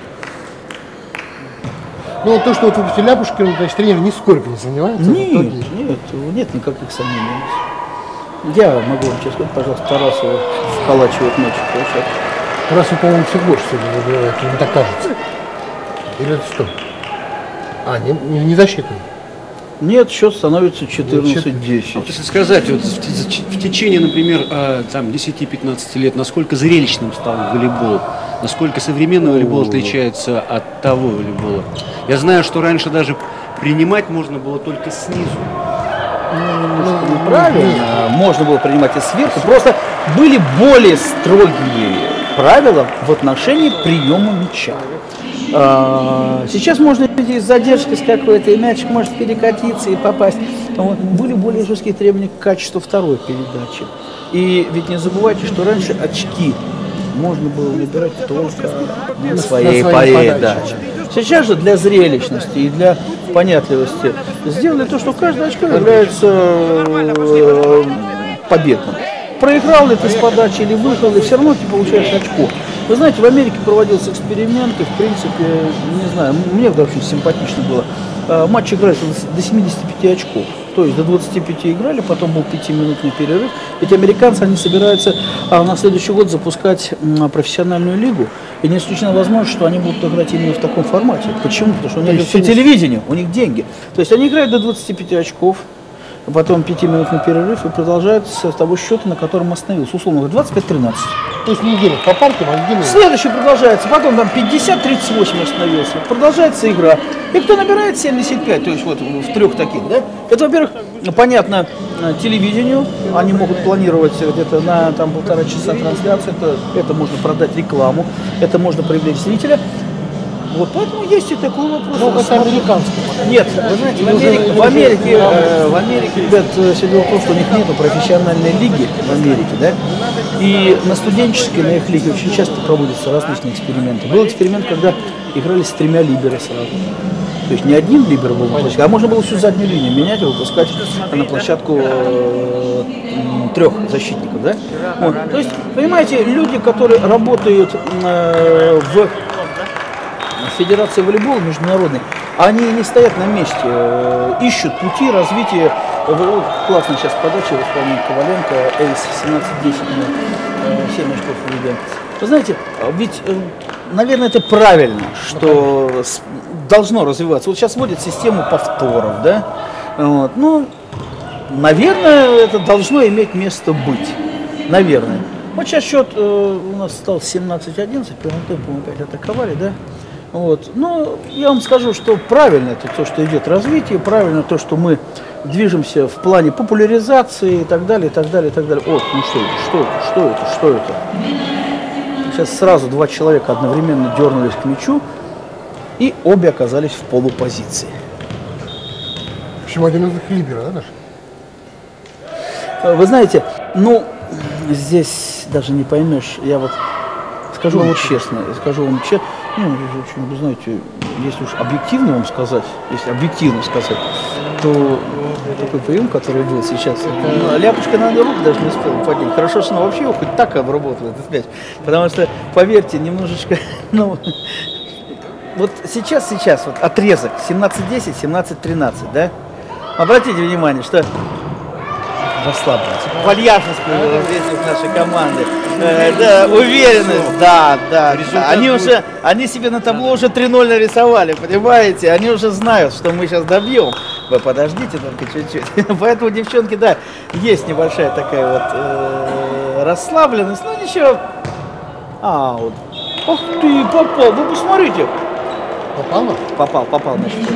Ну, то, что вот выпустили Ляпушкину, значит, тренер нисколько не сомневается. Нет никаких сомнений. Я могу вам сейчас сказать, пожалуйста, Тарасова вколачивает мяч в площадку. Тарасов, по-моему, все больше сегодня забивает, мне так кажется. Или это что? Не защитный. Нет, счет становится 14-10. Если сказать, вот в течение, например, там 10-15 лет, насколько зрелищным стал волейбол, насколько современный волейбол отличается от того волейбола. Я знаю, что раньше даже принимать можно было только снизу. немножко неправильно. Можно было принимать и сверху. Просто были более строгие правила в отношении приема мяча. Сейчас можно видеть с задержкой с какой-то, и мячик может перекатиться и попасть. Вот. Были более жесткие требования к качеству второй передачи. И ведь не забывайте, что раньше очки можно было набирать только на своей передаче. Сейчас же для зрелищности и для понятливости сделали то, что каждое очко является победным. Проиграл ли ты с подачи или выиграл, и все равно ты получаешь очко. Вы знаете, в Америке проводился эксперимент, и в принципе, не знаю, мне очень симпатично было. Матч играет до 75 очков. То есть до 25 играли, потом был 5-минутный перерыв. Ведь американцы, они собираются на следующий год запускать профессиональную лигу. И не исключена возможность, что они будут играть именно в таком формате. Почему? Потому что у них все телевидение, у них деньги. То есть они играют до 25 очков, потом 5-минутный перерыв и продолжают с того счета, на котором остановился. Условно говоря, 25-13. То есть неделю по партиям, а неделю... Следующий продолжается, потом там 50-38 остановился. Продолжается игра. И кто набирает 75, то есть вот в трех таких, да? Это, во-первых, понятно, телевидению. Они могут планировать где-то на там, 1,5 часа трансляции. Это можно продать рекламу, это можно привлечь зрителя. Вот поэтому есть и такой вопрос. Ну, это американский. Нет, вы знаете, в Америке, ребят, все дело в том, что у них нету профессиональной лиги в Америке, да? И на студенческой, на их лиге очень часто проводятся различные эксперименты. Был эксперимент, когда играли с 3 либеро сразу. То есть не один либер был на площадке, а можно было всю заднюю линию менять и выпускать на площадку 3 защитников, да? Вот. То есть, понимаете, люди, которые работают в Федерации волейбола международной, они не стоят на месте, ищут пути развития. Классно сейчас подача в исполнении Коваленко, эйс 17-10, 7 очков выбираем. Вы знаете, ведь, наверное, это правильно, что должно развиваться. Вот сейчас вводят систему повторов, да? Вот. Ну, наверное, это должно иметь место быть. Наверное. Вот сейчас счет у нас стал 17-11, первым темпом опять атаковали, да? Вот. Но я вам скажу, что правильно это то, что идет развитие, правильно то, что мы движемся в плане популяризации и так далее, и так далее, и так далее. О, ну что это? Сейчас сразу 2 человека одновременно дернулись к мячу, и обе оказались в полупозиции. В общем, один из них либера, да, Даша? Вы знаете, ну, здесь даже не поймешь, я вот скажу вам честно, ну, вы знаете, если уж объективно вам сказать, то такой прием, который был сейчас, ляпочка на руку даже не успела поднять. Хорошо, что она вообще его хоть так обработала, этот мяч. Потому что, поверьте, немножечко, ну, вот сейчас, вот отрезок 17-10, 17-13, да? Обратите внимание, что расслабленность, вальяжность в нашей команды, да, уверенность, да. Они себе на табло уже 3-0 нарисовали, понимаете? Они уже знают, что мы сейчас добьем. Вы подождите только чуть-чуть. Поэтому, девчонки, да, есть небольшая такая вот расслабленность, но ничего. Вот. Ах ты, попал, вы посмотрите. Попал, значит.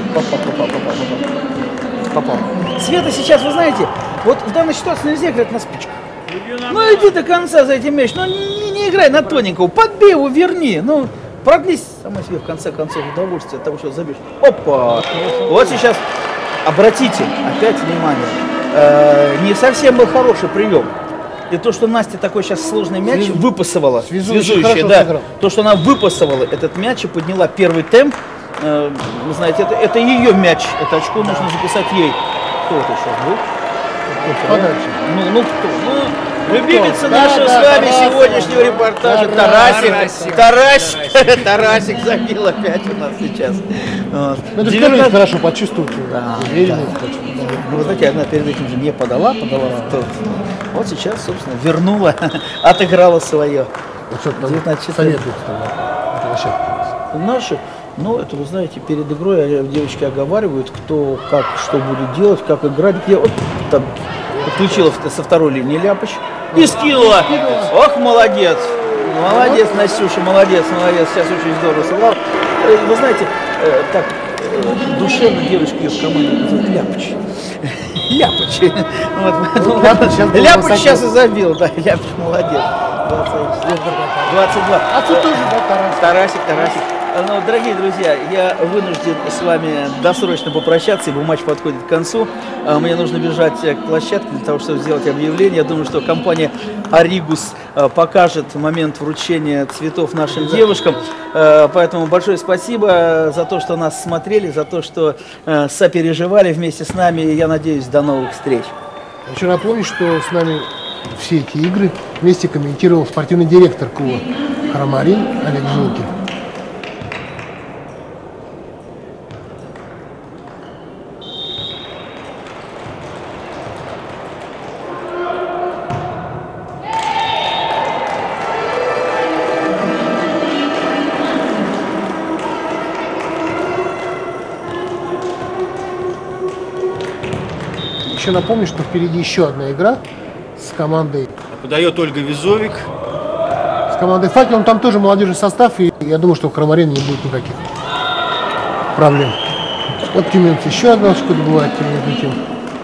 Попал. Света сейчас, вы знаете, вот в данной ситуации нельзя играть на спичках. Ну иди до конца за этим мяч, ну не играй на тоненького, подбей его, верни, ну продлись самой себе в конце концов удовольствие от того, что забьешь. Опа! Вот сейчас, обратите опять внимание, не совсем был хороший прием. И то, что Настя такой сейчас сложный мяч выпасывала, связующая, да, то, что она выпасывала этот мяч и подняла первый темп, вы знаете, это ее мяч, это очко нужно записать ей. Кто это сейчас был? Ну кто? Ну, любимица нашего с вами сегодняшнего репортажа Тарасик забил опять у нас сейчас. Это же хорошо почувствовать. Ну, вы знаете, она перед этим же не подала в тот. Вот сейчас, собственно, вернула, отыграла свое. 19 советуют наши. Ну, это, вы знаете, перед игрой девочки оговаривают, кто, как, что будет делать, как играть, где. Вот там подключила со второй линии Ляпыч и скинула. Ох, молодец. Молодец, Настюша, молодец. Сейчас очень здорово сыграл. Вы знаете, так, душевно девочка ее в команде называют Ляпыч. Ляпыч. Ляпыч сейчас и забил, да, Ляпыч молодец. 22. А тут тоже, да, Тарасик. Ну, дорогие друзья, я вынужден с вами досрочно попрощаться, ибо матч подходит к концу. Мне нужно бежать к площадке для того, чтобы сделать объявление. Я думаю, что компания «Аригус» покажет момент вручения цветов нашим девушкам. Поэтому большое спасибо за то, что нас смотрели, за то, что сопереживали вместе с нами. И я надеюсь, до новых встреч. Хочу напомнить, что с нами все эти игры вместе комментировал спортивный директор клуба «Харамарин» Олег Жилкин. Еще напомню, что впереди еще одна игра с командой. Подает Ольга Визовик. С командой «Факел». Там тоже молодежный состав, и я думаю, что в Харамарине не будет никаких проблем. Вот Тюменцы еще одна очко добывает между тем.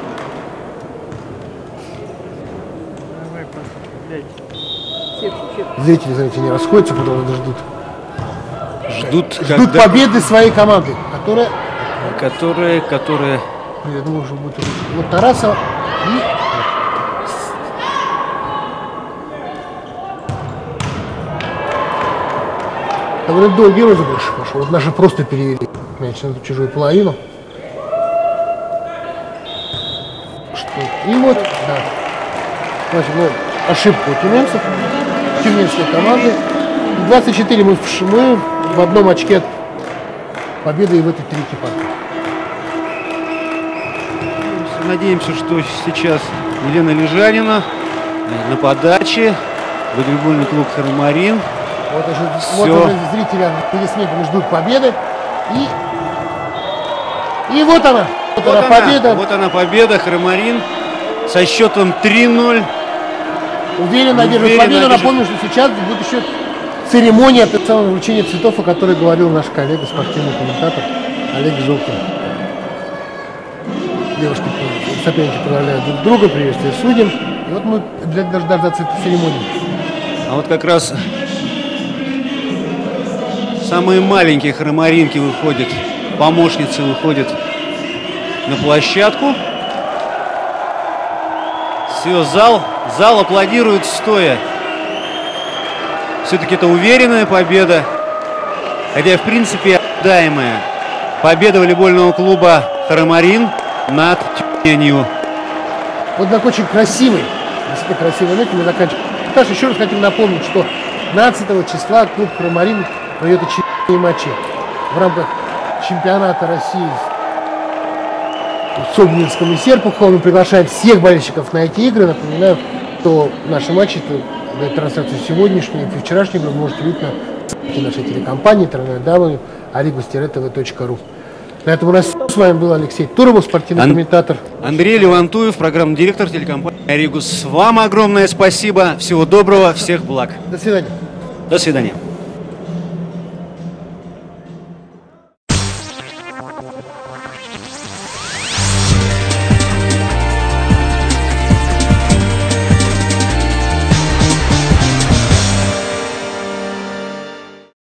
Зрители, знаете, не расходятся, потому что ждут победы своей команды, которая... Я думаю, уже будет вот Тарасова и... Довольно долгий розыгрыш пошел. Вот наши просто перевели мяч на чужую половину. И вот, да. Значит, ошибка у тюменцев, тюменской команды. 24 мы в одном очке от победы и в этой третьей партии. Надеемся, что сейчас Елена Лежанина на подаче. Волейбольный клуб «Харамарин». Вот уже зрители аплодисментами ждут победы. И вот она. Вот она победа. Вот она победа. «Харамарин» со счетом 3-0. Уверенно держит победу. Напомню, что сейчас будет еще церемония вручения цветов, о которой говорил наш коллега, спортивный комментатор Олег Жилкин. Девушки, соперники поздравляют друг друга, приветствие судьям. И вот мы даже дождаться этой церемонии. А вот как раз самые маленькие харамаринки выходят, помощницы выходят на площадку. Все, зал аплодирует стоя. Все-таки это уверенная победа, хотя в принципе ожидаемая победа волейбольного клуба «Харамарин» над Тюменью. Вот так очень красивый, действительно красивый ноте мы заканчиваем. Также еще раз хотим напомнить, что 15 числа клуб «Харамарин» проведет очередные матчи в рамках чемпионата России в Собнинском и Серпуховом. Мы приглашаем всех болельщиков на эти игры. Напоминаю, что наши матчи, трансляцию сегодняшней и вчерашней вы можете видеть на сайте нашей телекомпании www.arigus-tv.ru. На этом у нас с вами был Алексей Турову, спортивный комментатор. Андрей Левантуев, программный директор телекомпании «Аригус». Вам огромное спасибо. Всего доброго, всех благ. До свидания. До свидания.